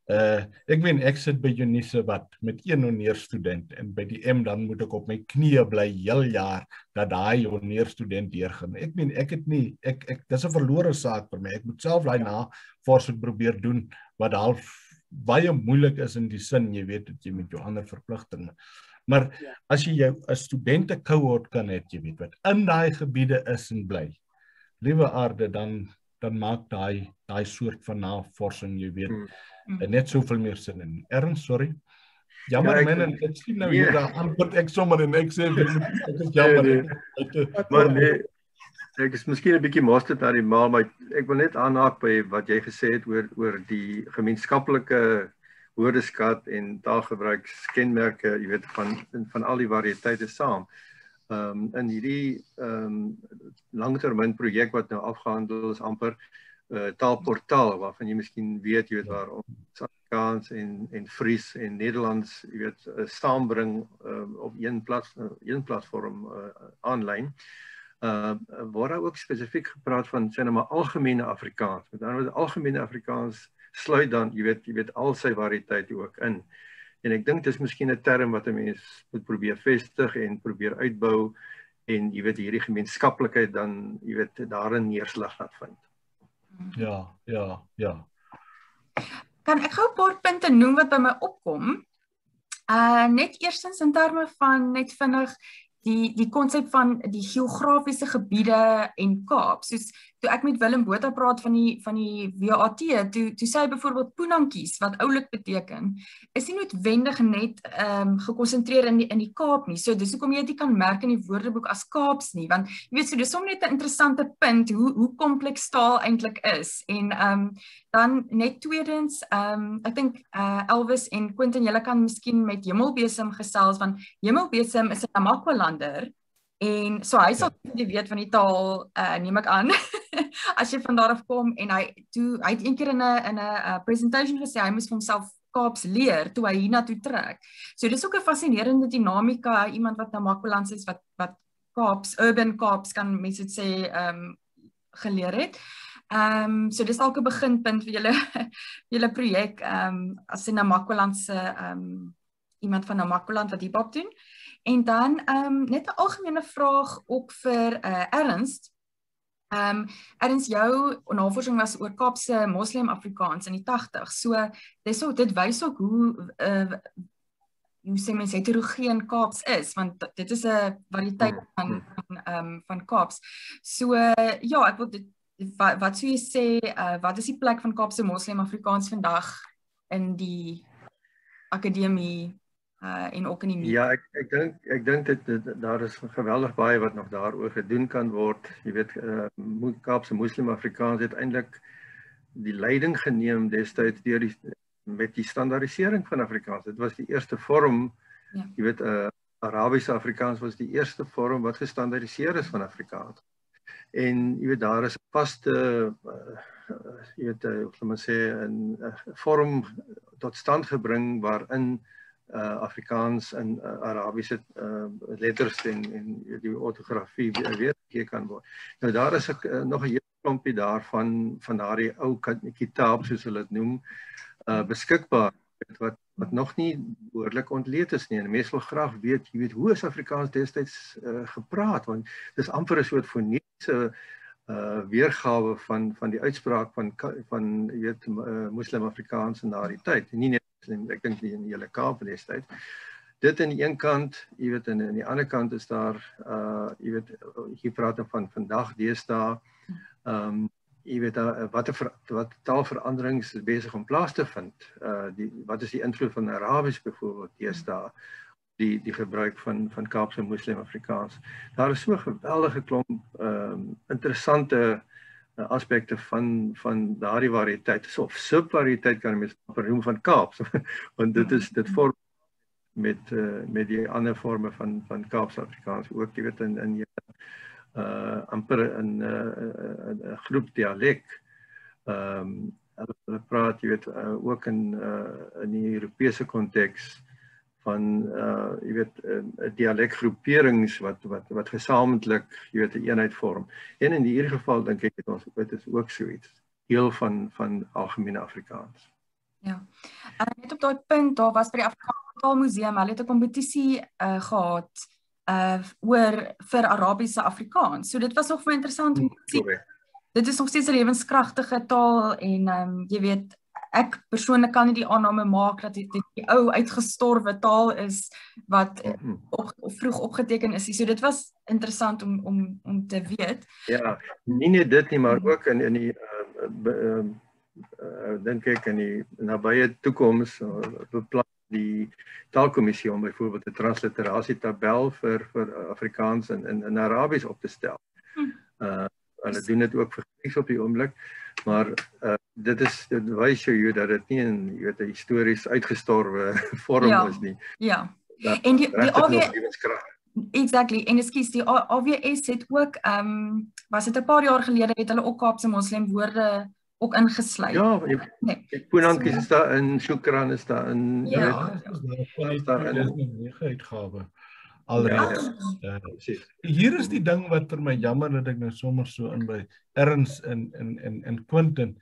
Ek meen, ek sit by Eunice wat met 1 honeerstudent en by die M dan moet ek op my knieë bly heel jaar dat daai honeerstudent deurgaan. Ek meen, ek het nie, dis 'n verlore saak vir my. Ek moet self daai navorsing probeer doen wat half baie moeilik is in die sin, jy weet dat jy met jou ander verpligtinge. Maar as jy jou 'n studente cohort kan hê, jy weet wat in daai gebiede is en bly. Liewe aarde, dan maak daai soort van navorsing, jy weet, net soveel meer sin in. Ernst, sorry. Jammer man, ek sien nou hier daar antwoord ek sommer en ek sê ek is jammer. Maar nee, ek is miskien 'n bietjie mosterd na die maal, maar ek wil net aanhaak by wat jy gesê het oor die gemeenskaplike woordeskat en taalgebruikskenmerke, jy weet, van al die variëteite saam. In hierdie langtermyn projek wat nou afgehandel is, amper taalportaal, waarvan jy miskien weet, jy weet, waar ons Afrikaans en Fries en Nederlands, jy weet, saambring op een platform aanlyn. Word daar ook spesifiek gepraat van, sê nou maar, algemene Afrikaans. Met ander woorde, algemene Afrikaans sluit dan, jy weet, al sy variëteite ook in. En ek dink dis miskien 'n term wat 'n mens moet probeer vestig en probeer uitbou en jy weet hierdie gemeenskaplikheid dan, jy weet, daarin neerslag laat vind. Ja. Kan ek gou 'n paar punte noem wat by my opkom? Net eerstens in terme van net vinnig die konsep van die geografiese gebiede en Kaap. Soos toe ek met Willem Botha praat van die WAT, toe sê hy byvoorbeeld Poenantjies wat oulik beteken, is nie noodwendig net gekonsentreer in die Kaap nie. So dis hoekom jy dit kan merk in die woordeboek as Kaaps nie, want jy weet so dis sommer net 'n interessante punt hoe kompleks taal eintlik is. En dan net tweedens, ek dink Elvis en Quentin, julle kan miskien met Hemelbesem gesels, want Hemelbesem is 'n Namaqualander en so hy sal weet van die taal, neem ek aan, as jy van daar af kom. En hy het een keer in 'n presentation gesê hy moes vir homself Kaaps leer toe hy hiernatoe trek. So dis ook 'n fascinerende dinamika, iemand wat Namaqualands is wat Kaaps, urban Kaaps kan mense dit sê, geleer het. So dis dalk 'n beginpunt vir julle projek, as 'n Namaqualandse iemand van Namaqualand wat hip-hop doen. En dan net 'n algemene vraag ook vir Ernst. Ernst, jou navorsing was oor Kaapse Moslem Afrikaans in die 80's. So dit wys ook hoe sê mens heterogeen Kaaps is, want dit is 'n variëteit van Kaaps. So ja, ek wil dit wat sou jy sê, wat is die plek van Kaapse Moslem Afrikaans vandag in die akademie en ook in die media? Ja, ek dink daar is geweldig baie wat nog daaroor gedoen kan word. Jy weet, Kaapse Moslem Afrikaans het eintlik die leiding geneem destyds met die standaardisering van Afrikaans. Dit was die eerste vorm, jy weet, Arabiese Afrikaans was die eerste vorm wat gestandaardiseer is van Afrikaans. En jy weet, daar is 'n vaste, jy weet, hoe sal men sê, 'n vorm tot stand gebring waarin Afrikaans en Arabiese letters en die ortografie weergegee kan word. Nou daar is nog 'n hele klompie daarvan daardie ou kitaab soos hulle dit noem, beskikbaar wat nog nie behoorlik ontleed is nie. En mense wil graag weet, jy weet, hoe is Afrikaans destyds gepraat, want dis amper 'n soort fonetiese weergawe van die uitspraak van jy weet, Moslem Afrikaans in daardie tyd. Nie net ek dink in die hele Kaap destyds. Dit aan die een kant, jy weet, en aan die ander kant is daar jy weet, hier praat van vandag deesdae, jy weet wat taalveranderings is besig om plaas te vind. Wat is die invloed van Arabies byvoorbeeld deesdae, die gebruik van Kaapse Moslem Afrikaans. Daar is so 'n geweldige klomp interessante aspekte van daardie variëteit, of subvariëteit kan mens noem van Kaaps, want dit vorm met die ander forme van Kaapse Afrikaans ook, jy weet, in amper in 'n groep dialek. Hulle praat, jy weet, ook in die Europese konteks van jy weet dialekgroeperings wat gesamentlik, jy weet, 'n eenheid vorm. En in hierdie geval dink ek dit is ook so iets, deel van algemene Afrikaans. Ja. Net op daai punt, daar was by die Afrikaanse Taalmuseum, hulle het 'n kompetisie gehad vir Arabiese Afrikaans. So dit was nog vir interessant om te sien. Dit is nog steeds 'n lewenskragtige taal en jy weet, ek persoonlik kan nie die aanname maak dat dit die ou uitgestorwe taal is wat vroeg opgeteken is. So dit was interessant om te weet. Ja, nie net dit nie, maar ook in die dink ek in die nabye toekoms beplan die taalkommissie om byvoorbeeld 'n transliterasietabel vir Afrikaans in Arabies op te stel. Hulle doen dit ook vir Grieks op die oomblik, maar dit wys jou dat dit nie 'n histories uitgestorwe vorm is nie. Ja. En die exactly, en ekskuus, die AWS het ook was dit 'n paar jaar gelede het hulle ook Kaapse Moslem woorde ook ingesluit. Ja, Poenankies is daar in, Shukran is daar in, is daar in 9 uitgawe. Alreeds. Hier is die ding wat vir my jammer dat ek nou sommer so in by Ernst en Quentin,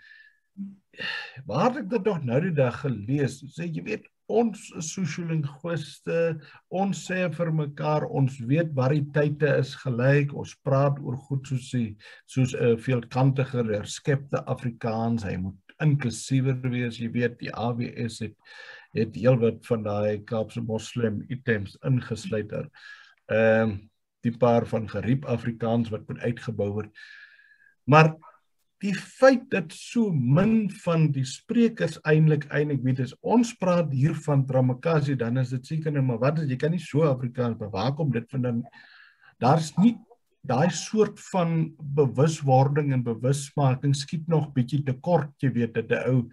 waar het ek dit nog nou die dag gelees, sê jy weet, ons is sosiolinguiste, ons sê vir mekaar, ons weet variëteite is gelyk, ons praat oor goed soos 'n veelkantiger, herskepte Afrikaans, hy moet inklusiewer wees, jy weet, die AWS het heel wat van daai Kaapse Moslem items ingesluit er. Die paar van geriep Afrikaans wat moet uitgebou word. Maar die feit dat so min van die sprekers eintlik weet is, ons praat hier van Tramakasi, dan is dit seker nou, maar wat is, jy kan nie so Afrikaans, maar waar kom dit vandaan? Daar's nie daai soort van bewuswording en bewusmaking skiet nog bietjie tekort, jy weet, dat 'n ou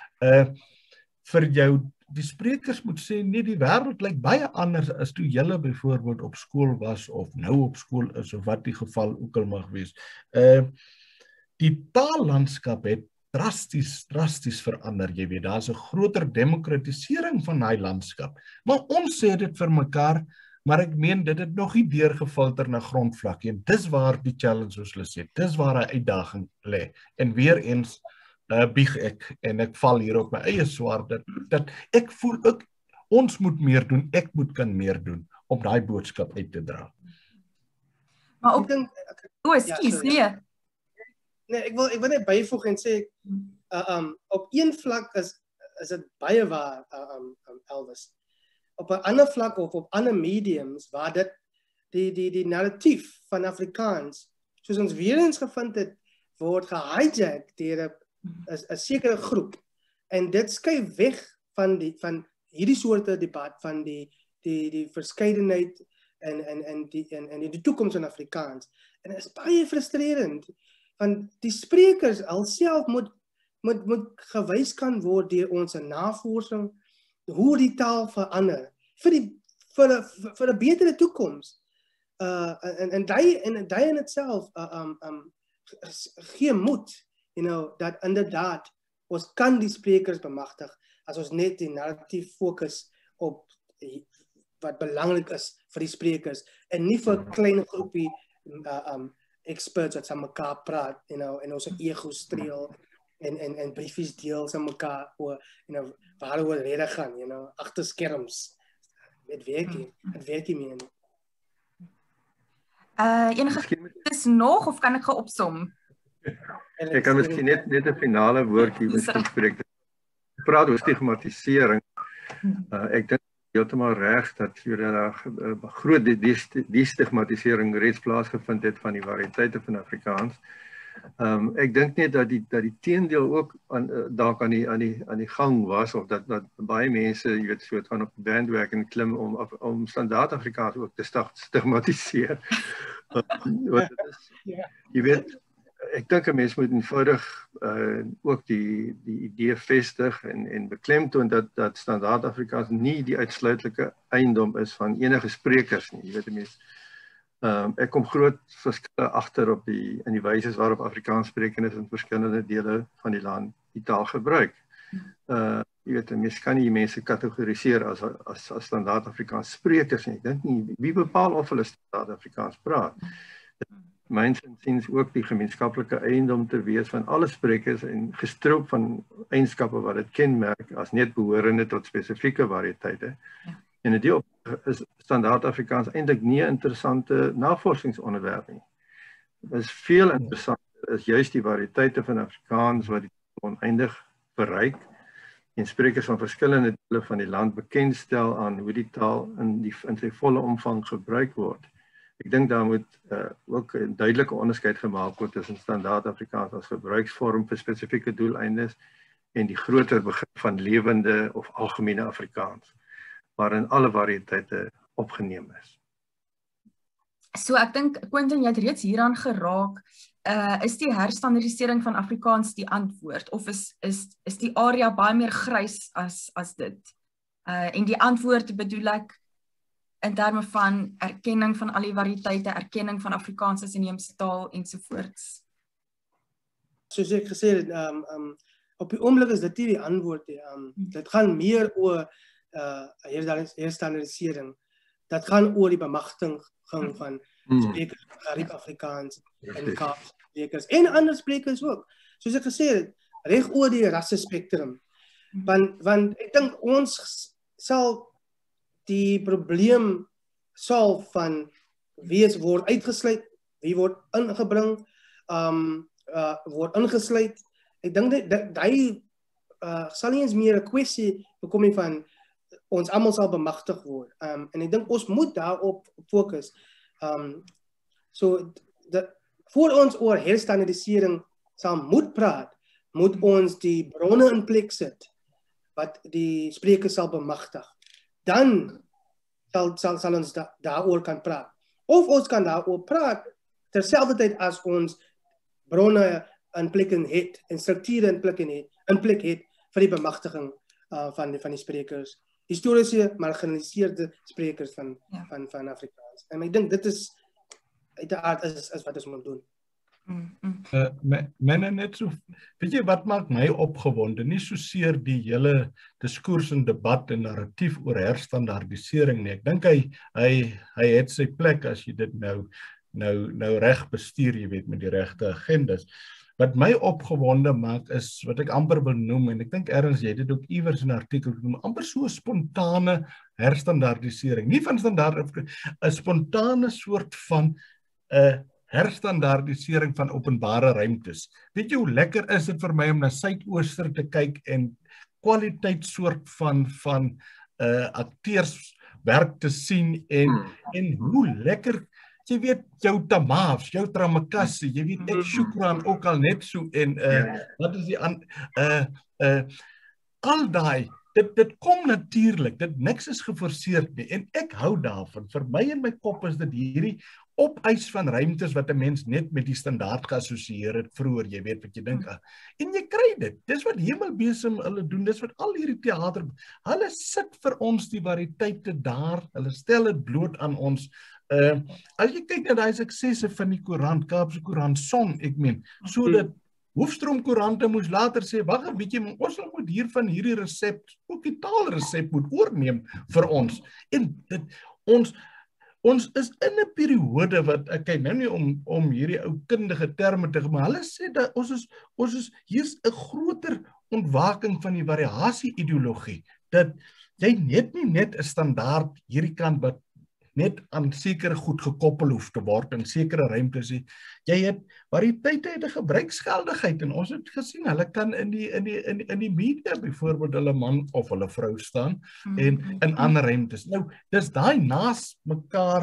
vir jou die sprekers moet sê, nee, die wêreld lyk baie anders as toe julle byvoorbeeld op skool was of nou op skool is of wat die geval ook al mag wees. Die taallandskap het drasties verander, jy weet, daar's 'n groter demokratisering van daai landskap. Maar ons sê dit vir mekaar, maar ek meen dit het nog nie deurgefilter na grondvlak nie. Dis waar die challenge soos hulle sê, dis waar hy uitdaging lê. En weer eens bieg ek en ek val hier op my eie swaard dat ek voel ons moet meer doen, ek kan meer doen om daai boodskap uit te dra. Maar ook ekskuus, nee, ek wil net byvoeg en sê op een vlak is dit baie waar, Elvis. Op 'n ander vlak of op ander mediums waar dit die narratief van Afrikaans, soos ons weer eens gevind het, word gehijack deur 'n sekere groep, en dit skuif weg van hierdie soorte debat van die verskeidenheid en die toekoms van Afrikaans. En dit is baie frustrerend, want die sprekers alself moet gewys kan word deur ons navorsing hoe die taal verander vir 'n betere toekoms. En daai in itself gee moed, dat inderdaad ons kan die sprekers bemagtig as ons net die narratief fokus op wat belangrik is vir die sprekers en nie vir 'n klein groepie experts wat saam mekaar praat, en ons ego streel en briefies deel saam mekaar oor, waaroor rede gaan, agter skerms. Dit werk nie meer. Enige is nog, of kan ek opsom? Ek kan miskien net 'n finale woordjie bespreek. Ek praat oor stigmatisering. Ek dink heeltemal reg dat daar groot die stigmatisering reeds plaasgevind het van die variëteite van Afrikaans. Ek dink net dat die teendeel ook dalk aan die gang was, of dat baie mense, jy weet, soort van op die bandwagon klim om standaard Afrikaans ook te stigmatiseer. Want dit is, jy weet, ek dink 'n mens moet eenvoudig ook die idee vestig en beklemtoon dat standaard Afrikaans nie die uitsluitlike eiendom is van enige sprekers nie. Jy weet, 'n mens ek kom groot verskille agter in die wyse waarop Afrikaans sprekendes in verskillende dele van die land die taal gebruik. Jy weet, mens kan nie mense kategoriseer as standaard Afrikaans sprekers nie. Ek dink nie, wie bepaal of hulle standaard Afrikaans praat? Myns insiens ook die gemeenskaplike eiendom te wees van alle sprekers en gestroop van eienskappe wat dit kenmerk as net behorende tot spesifieke variëteite. En in die opsig is standaard Afrikaans eintlik nie 'n interessante navorsingsonderwerp nie. Dit is veel interessanter is juist die variëteite van Afrikaans wat die oneindig bereik en sprekers van verskillende dele van die land bekendstel aan hoe die taal in sy volle omvang gebruik word. Ek dink daar moet ook 'n duidelike onderskeid gemaak word tussen standaard Afrikaans as gebruiksvorm vir spesifieke doeleindes en die groter begrip van lewende of algemene Afrikaans, waarin alle variëteite opgeneem is. So ek dink, Quentin, jy het reeds hieraan geraak, is die herstandardisering van Afrikaans die antwoord, of is die area baie meer grys as dit? En die antwoord bedoel ek in terme van erkenning van al die variëteite, erkenning van Afrikaans as inheemse taal ensovoorts. Soos ek gesê het, op die oomblik is dit nie die antwoord nie. Dit gaan meer oor herstandardisering. Dat gaan oor die bemagtiging van sprekers van Gariep Afrikaans en Kaapse sprekers en ander sprekers ook. Soos ek gesê het, reg oor die rasse spektrum. Want ek dink ons sal die probleem solf van wie word uitgesluit, wie word ingebring, word ingesluit. Ek dink dat hy sal nie eens meer 'n kwessie bekom nie van ons almal sal bemagtig word. En ek dink ons moet daarop fokus. Voor ons oor herstandardisering sal moet praat, moet ons die bronne in plek sit wat die spreker sal bemagtig. Dan sal ons daaroor kan praat. Of ons kan daaroor praat terselfdertyd as ons bronne in plek het en strukture in plek het vir die bemagtiging van die sprekers, historiese marginaliseerde sprekers van Afrikaans. En ek dink dit is uiteraard is wat ons moet doen. Net so, weet jy wat maak my opgewonde? Nie soseer die hele diskurs en debat en narratief oor herstandardisering nie. Ek dink hy het sy plek as jy dit nou reg bestuur, jy weet, met die regte agendas. Wat my opgewonde maak is wat ek amper wil noem, en ek dink ergens jy het dit ook iewers in 'n artikel genoem, amper so spontane herstandardisering. Nie van standaard, 'n spontane soort van herstandardisering van openbare ruimtes. Weet jy hoe lekker is dit vir my om na Suidooster te kyk en kwaliteit soort van akteurswerk te sien en hoe lekker, jy weet, jou Tamaafs, jou Tramakassie, jy weet, ek Shukran ook al net so en wat is die al daai, dit kom natuurlik, dit niks is geforseerd nie en ek hou daarvan. Vir my in my kop is dit hierdie opeis van ruimtes wat 'n mens net met die standaard geassosieer het vroeër, jy weet wat jy dink aan. En jy kry dit. Dis wat Hemelbesem hulle doen, dis wat al hierdie teater, hulle sit vir ons die variëteite daar, hulle stel dit bloot aan ons. As jy kyk na daai suksesse van die koerant, Kaapse Koerant Son, ek meen, so dat Hoefstroom koerante moes later sê, wag 'n bietjie, ons moet hier van hierdie resep, ook die taalresep moet oorneem vir ons. En dit, ons is in 'n periode wat, ek kyk nou nie om hierdie ou kundige terme te maar hulle sê dat ons is hier's 'n groter ontwaking van die variasie ideologie, dat jy net 'n standaard hierdie kant wat net aan sekere goed gekoppel hoef te word in sekere ruimtes. Jy het variëteite het 'n gebruiksgeldigheid en ons het gesien hulle kan in die media byvoorbeeld hulle man of hulle vrou staan en in ander ruimtes. Nou dis daai naas mekaar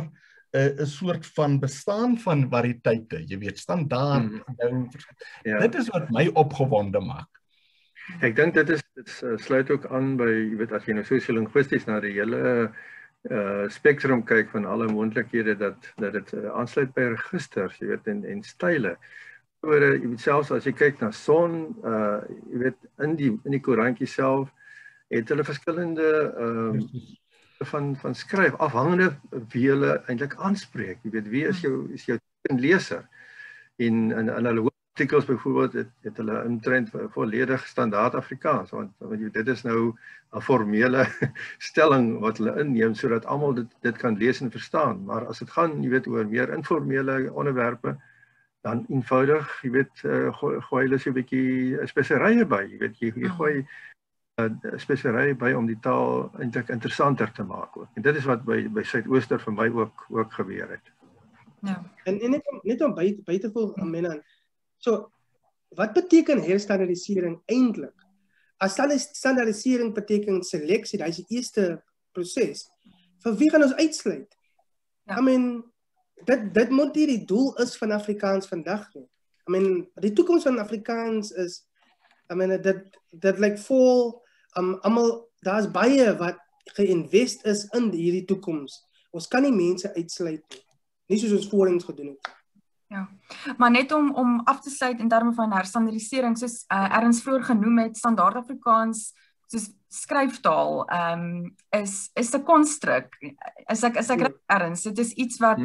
'n soort van bestaan van variëteite, jy weet, standaard. Ja. Dit is wat my opgewonde maak. Ek dink dit sluit ook aan by, jy weet, as jy nou sosio-linguisties na die hele spektrum kyk van alle moontlikhede dat dit aansluit by registers, jy weet, en style. Jy weet, selfs as jy kyk na son, jy weet, in die koerantjie self het hulle verskillende van skryf, afhangende wie hulle eintlik aanspreek. Jy weet, wie is jou leser? En hulle artikels byvoorbeeld het hulle omtrent volledig standaard Afrikaans, want dit is nou 'n formele stelling wat hulle inneem sodat almal dit kan lees en verstaan. Maar as dit gaan, jy weet, oor meer informele onderwerpe, dan eenvoudig, jy weet, gooi hulle so 'n bietjie speserye by, jy weet, jy gooi speserye by om die taal eintlik interessanter te maak ook. En dit is wat by Suidooster vir my ook gebeur het. Ja. En net om by te voeg, Menan. So, wat beteken herstandardisering eintlik? As standaardisering beteken seleksie, dit is die eerste proses. Vir wie gaan ons uitsluit? Ja. I mean, dit moet nie die doel is van Afrikaans vandag nie. I mean, die toekoms van Afrikaans is, I mean, dit lyk vol, almal, daar's baie wat geïnvest is in hierdie toekoms. Ons kan nie mense uitsluit nie. Nie soos ons voorheen gedoen het. Ja, maar net om af te sluit in terme van herstandardisering, soos Erns vroeër genoem het, standaard Afrikaans, soos skryftaal, is 'n konstruk. Is ek reg, Erns? Dit is iets wat,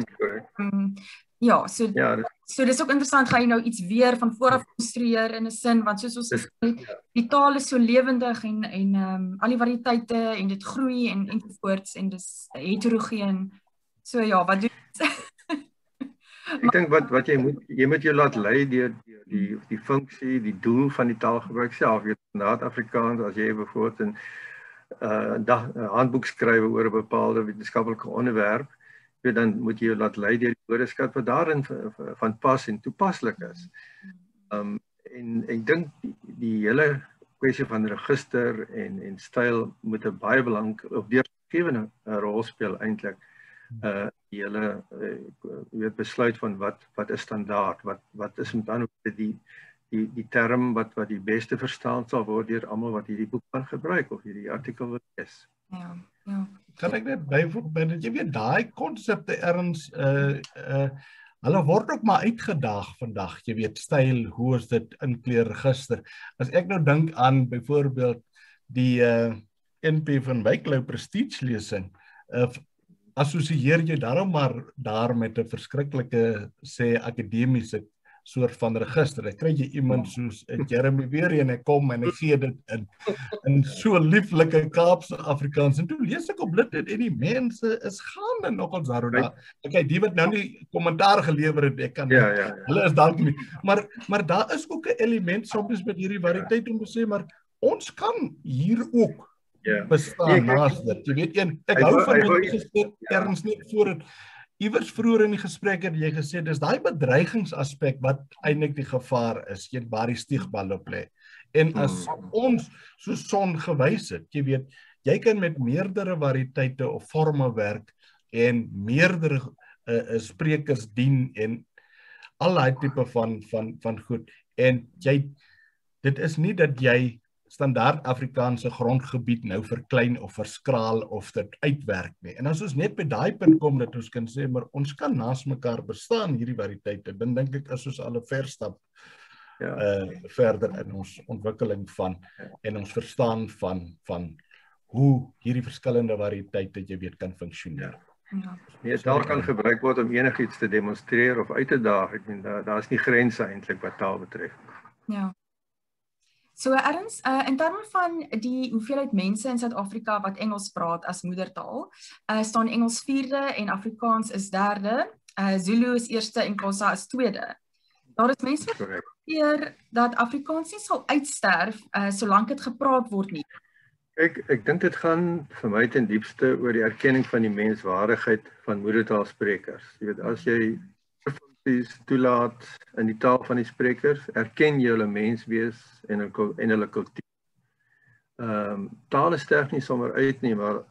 ja, so dis ook interessant, gaan jy nou iets weer van vooraf konstrueer in 'n sin, want soos ons gesê, die taal is so lewendig en al die variëteite en dit groei en ensovoorts en dis heterogeen. So ja, wat doen Ek dink wat jy moet jou laat lei deur die funksie, die doel van die taalgebruik self. Jy weet, standaard Afrikaans, as jy byvoorbeeld 'n handboek skryf oor 'n bepaalde wetenskaplike onderwerp, weet, dan moet jy jou laat lei deur die woordeskat wat daarin van pas en toepaslik is. En ek dink die hele kwessie van register en styl moet 'n baie deurslaggewende rol speel eintlik. Die hele besluit van wat is standaard, wat is met ander woorde die term wat die beste verstaan sal word deur almal wat hierdie boek kan gebruik of hierdie artikel wil lees. Ja. Kan ek net byvoeg by dat jy weet daai konsepte Erns hulle word ook maar uitgedaag vandag, jy weet, styl, hoe is dit in kleurregister. As ek nou dink aan byvoorbeeld die NP van Wyklou prestige lesing, assosieer jy daarom maar daar met 'n verskriklike sê akademiese soort van register. Ek kry jy iemand soos Jeremy weer en ek kom en ek gee dit in so lieflike Kaapse Afrikaans en toe lees ek op dit en die mense is gaande nogals daaroor. Okay, die wat nou nie kommentaar gelewer het, ek kan hulle is dalk nie. Maar daar is ook 'n element soms met hierdie variëteit om te sê maar ons kan hier ook bestaan naast dit. Jy weet ek hou van die gesprek Erns net voor het. Iewers vroeër in die gesprek het jy gesê dis daai bedreigingsaspek wat eintlik die gevaar is, waar die stigbal op lê. En as ons so son gewys het, jy weet, jy kan met meerdere variëteite of forme werk en meerdere sprekers dien en al daai tipe van goed. En dit is nie dat jy standaard Afrikaanse grondgebied nou verklein of verskraal of dit uitwerk nie. En as ons net by daai punt kom dat ons kan sê, maar ons kan naas mekaar bestaan hierdie variëteite, dan dink ek is ons al 'n verstap verder in ons ontwikkeling en ons verstaan van hoe hierdie verskillende variëteite jy weet kan funksioneer. Nee, taal kan gebruik word om enigiets te demonstreer of uit te daag. Ek meen daar is nie grense eintlik wat taal betref. Ja. So Erns, in terme van die hoeveelheid mense in Suid-Afrika wat Engels praat as moedertaal, staan Engels 4de en Afrikaans is 3de, Zulu is 1ste en Xhosa is 2de. Daar is mense wat keer dat Afrikaans nie sal uitsterf solank dit gepraat word nie. Ek dink dit gaan vir my ten diepste oor die erkenning van die menswaardigheid van moedertaalsprekers. Jy weet, as jy toelaat in die taal van die sprekers, erken jy hulle menswees en hulle kultuur. Taal sterf nie sommer uit nie, maar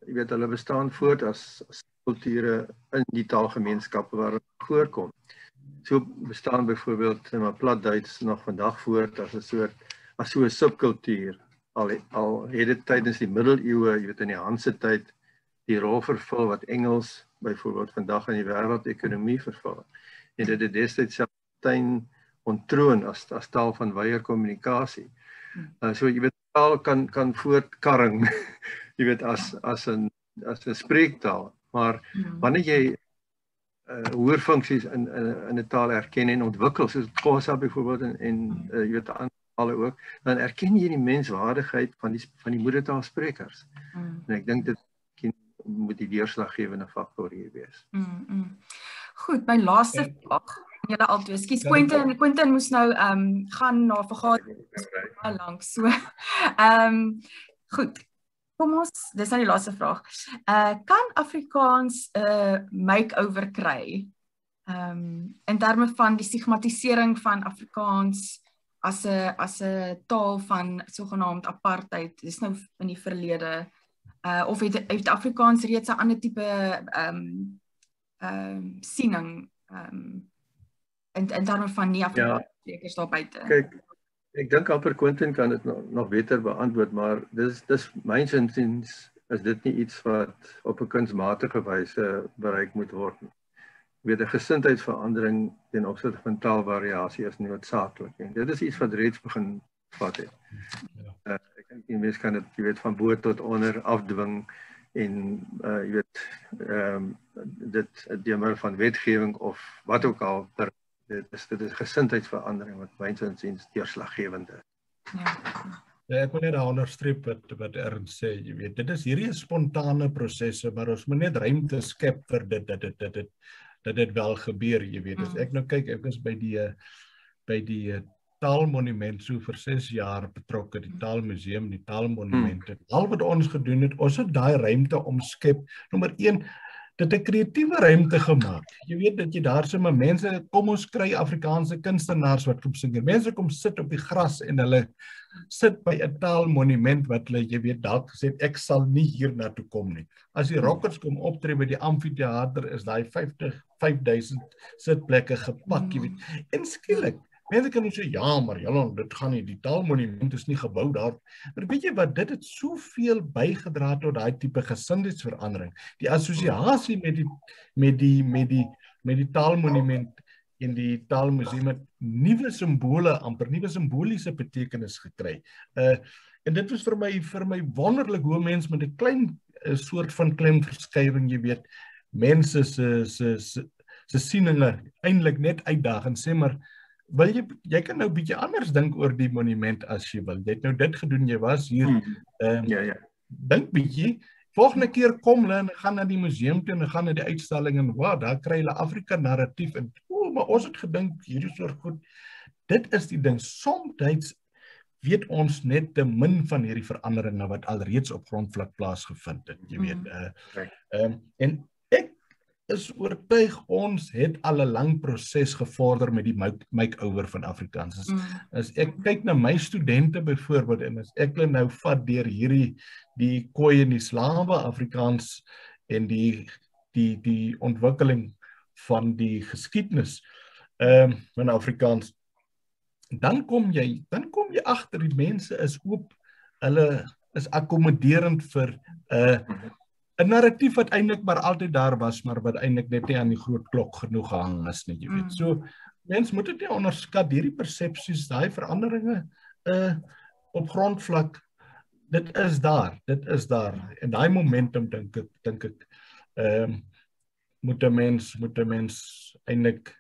jy weet hulle bestaan voort as kulture in die taalgemeenskappe waar dit voorkom. So bestaan byvoorbeeld in Platduits nog vandag voort as 'n soort as so 'n subkultuur. Al het dit tydens die middeleeue, jy weet in die Hanse tyd, die rol vervul wat Engels byvoorbeeld vandag in die wêreldekonomie vervul. En dit het destyds self Latyn ontroon as taal van wyeer kommunikasie. So jy weet taal kan voortkarring, jy weet as 'n spreektaal, maar wanneer jy hoër funksies in 'n taal erken en ontwikkel, soos Xhosa byvoorbeeld en jy weet ander tale ook, dan erken jy die menswaardigheid van die moedertaalsprekers. En ek dink dit moet die deurslaggewende faktor hier wees. Goed, my laaste vraag. Julle albei. Skus, Quentin moes nou gaan na vergadering lank. So goed. Kom ons, dis nou die laaste vraag. Kan Afrikaans 'n makeover kry? In terme van die stigmatisering van Afrikaans as 'n taal van sogenaamd apartheid. Dis nou in die verlede. Of het Afrikaans reeds 'n ander tipe siening in terme van nie Afrikaners daar buite. Kyk, ek dink amper Quentin kan dit nog beter beantwoord, maar dis myns insiens is dit nie iets wat op 'n kunsmatige wyse bereik moet word nie. Jy weet 'n gesindheidsverandering ten opsigte van taalvariasie is noodsaaklik en dit is iets wat reeds begin vat het. Ek dink die mens kan dit, jy weet, van bo tot onder afdwing en jy weet dit deur middel van wetgewing of wat ook al dit is gesindheidsverandering wat myns insiens deurslaggewend is. Ja, ek wil net onderstreep wat Ernst sê, jy weet, dit is hierdie spontane prosesse, maar ons moet net ruimte skep vir dat dit wel gebeur, jy weet. As ek nou kyk, ek is by die Taalmonument so vir 6 jaar betrokke, die Taalmuseum, die Taalmonumente. Al wat ons gedoen het, ons het daai ruimte omskep. Nommer 1, dit 'n kreatiewe ruimte gemaak. Jy weet dat jy daar sommer mense, kom ons kry Afrikaanse kunstenaars wat kom sing. Mense kom sit op die gras en hulle sit by 'n taalmonument wat hulle, jy weet, dalk gesê ek sal nie hier na toe kom nie. As die Rockers kom optree by die amfitheater is daai 5000 sitplekke gepak, jy weet. En skielik mense kan sê, ja, maar julle, dit gaan nie, die Taalmonument is nie gebou daar. Maar weet jy wat, dit het soveel bygedra tot daai tipe gesindheidsverandering. Die assosiasie met die Taalmonument en die Taalmuseum het nuwe simbole, amper nuwe simboliese betekenis gekry. En dit was vir my wonderlik hoe mens met 'n klein soort van klein verskywing, jy weet, mense se sieninge eintlik net uitdaag en sê maar jy kan nou 'n bietjie anders dink oor die monument as jy wil. Jy het nou dit gedoen, jy was hier. Dink bietjie. Volgende keer kom hulle en gaan na die museum toe en gaan na die uitstalling en daar kry hulle Afrika narratief en maar ons het gedink hierdie soort goed. Dit is die ding. Soms weet ons net te min van hierdie veranderinge wat alreeds op grondvlak plaasgevind het, jy weet. En ek is oortuig ons het al 'n lang proses gevorder met die makeover van Afrikaans. As ek kyk na my studente byvoorbeeld en as ek hulle nou vat deur die Khoi en die slawe Afrikaans en die ontwikkeling van die geskiedenis van Afrikaans, dan kom jy agter die mense is oop, hulle is akkommoderend vir 'n narratief wat eintlik maar altyd daar was, maar wat eintlik net nie aan die groot klok genoeg gehang is nie, jy weet. So, mens moet dit nie onderskat, hierdie persepsies, daai veranderinge op grondvlak, dit is daar. En daai momentum dink ek moet 'n mens eintlik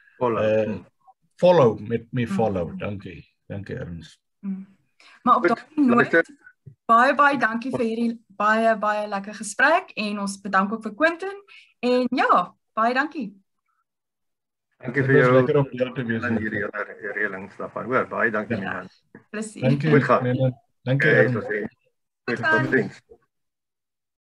follow met me follow. Dankie Ernst. Maar op daardie noot, baie dankie vir hierdie baie lekker gesprek en ons bedank ook vir Quentin en ja, baie dankie. Dankie vir jou lekker om deel te wees in hierdie reëlings daarvan. Hoor, baie dankie man. Presies. Dankie. Dankie. Tot ziens.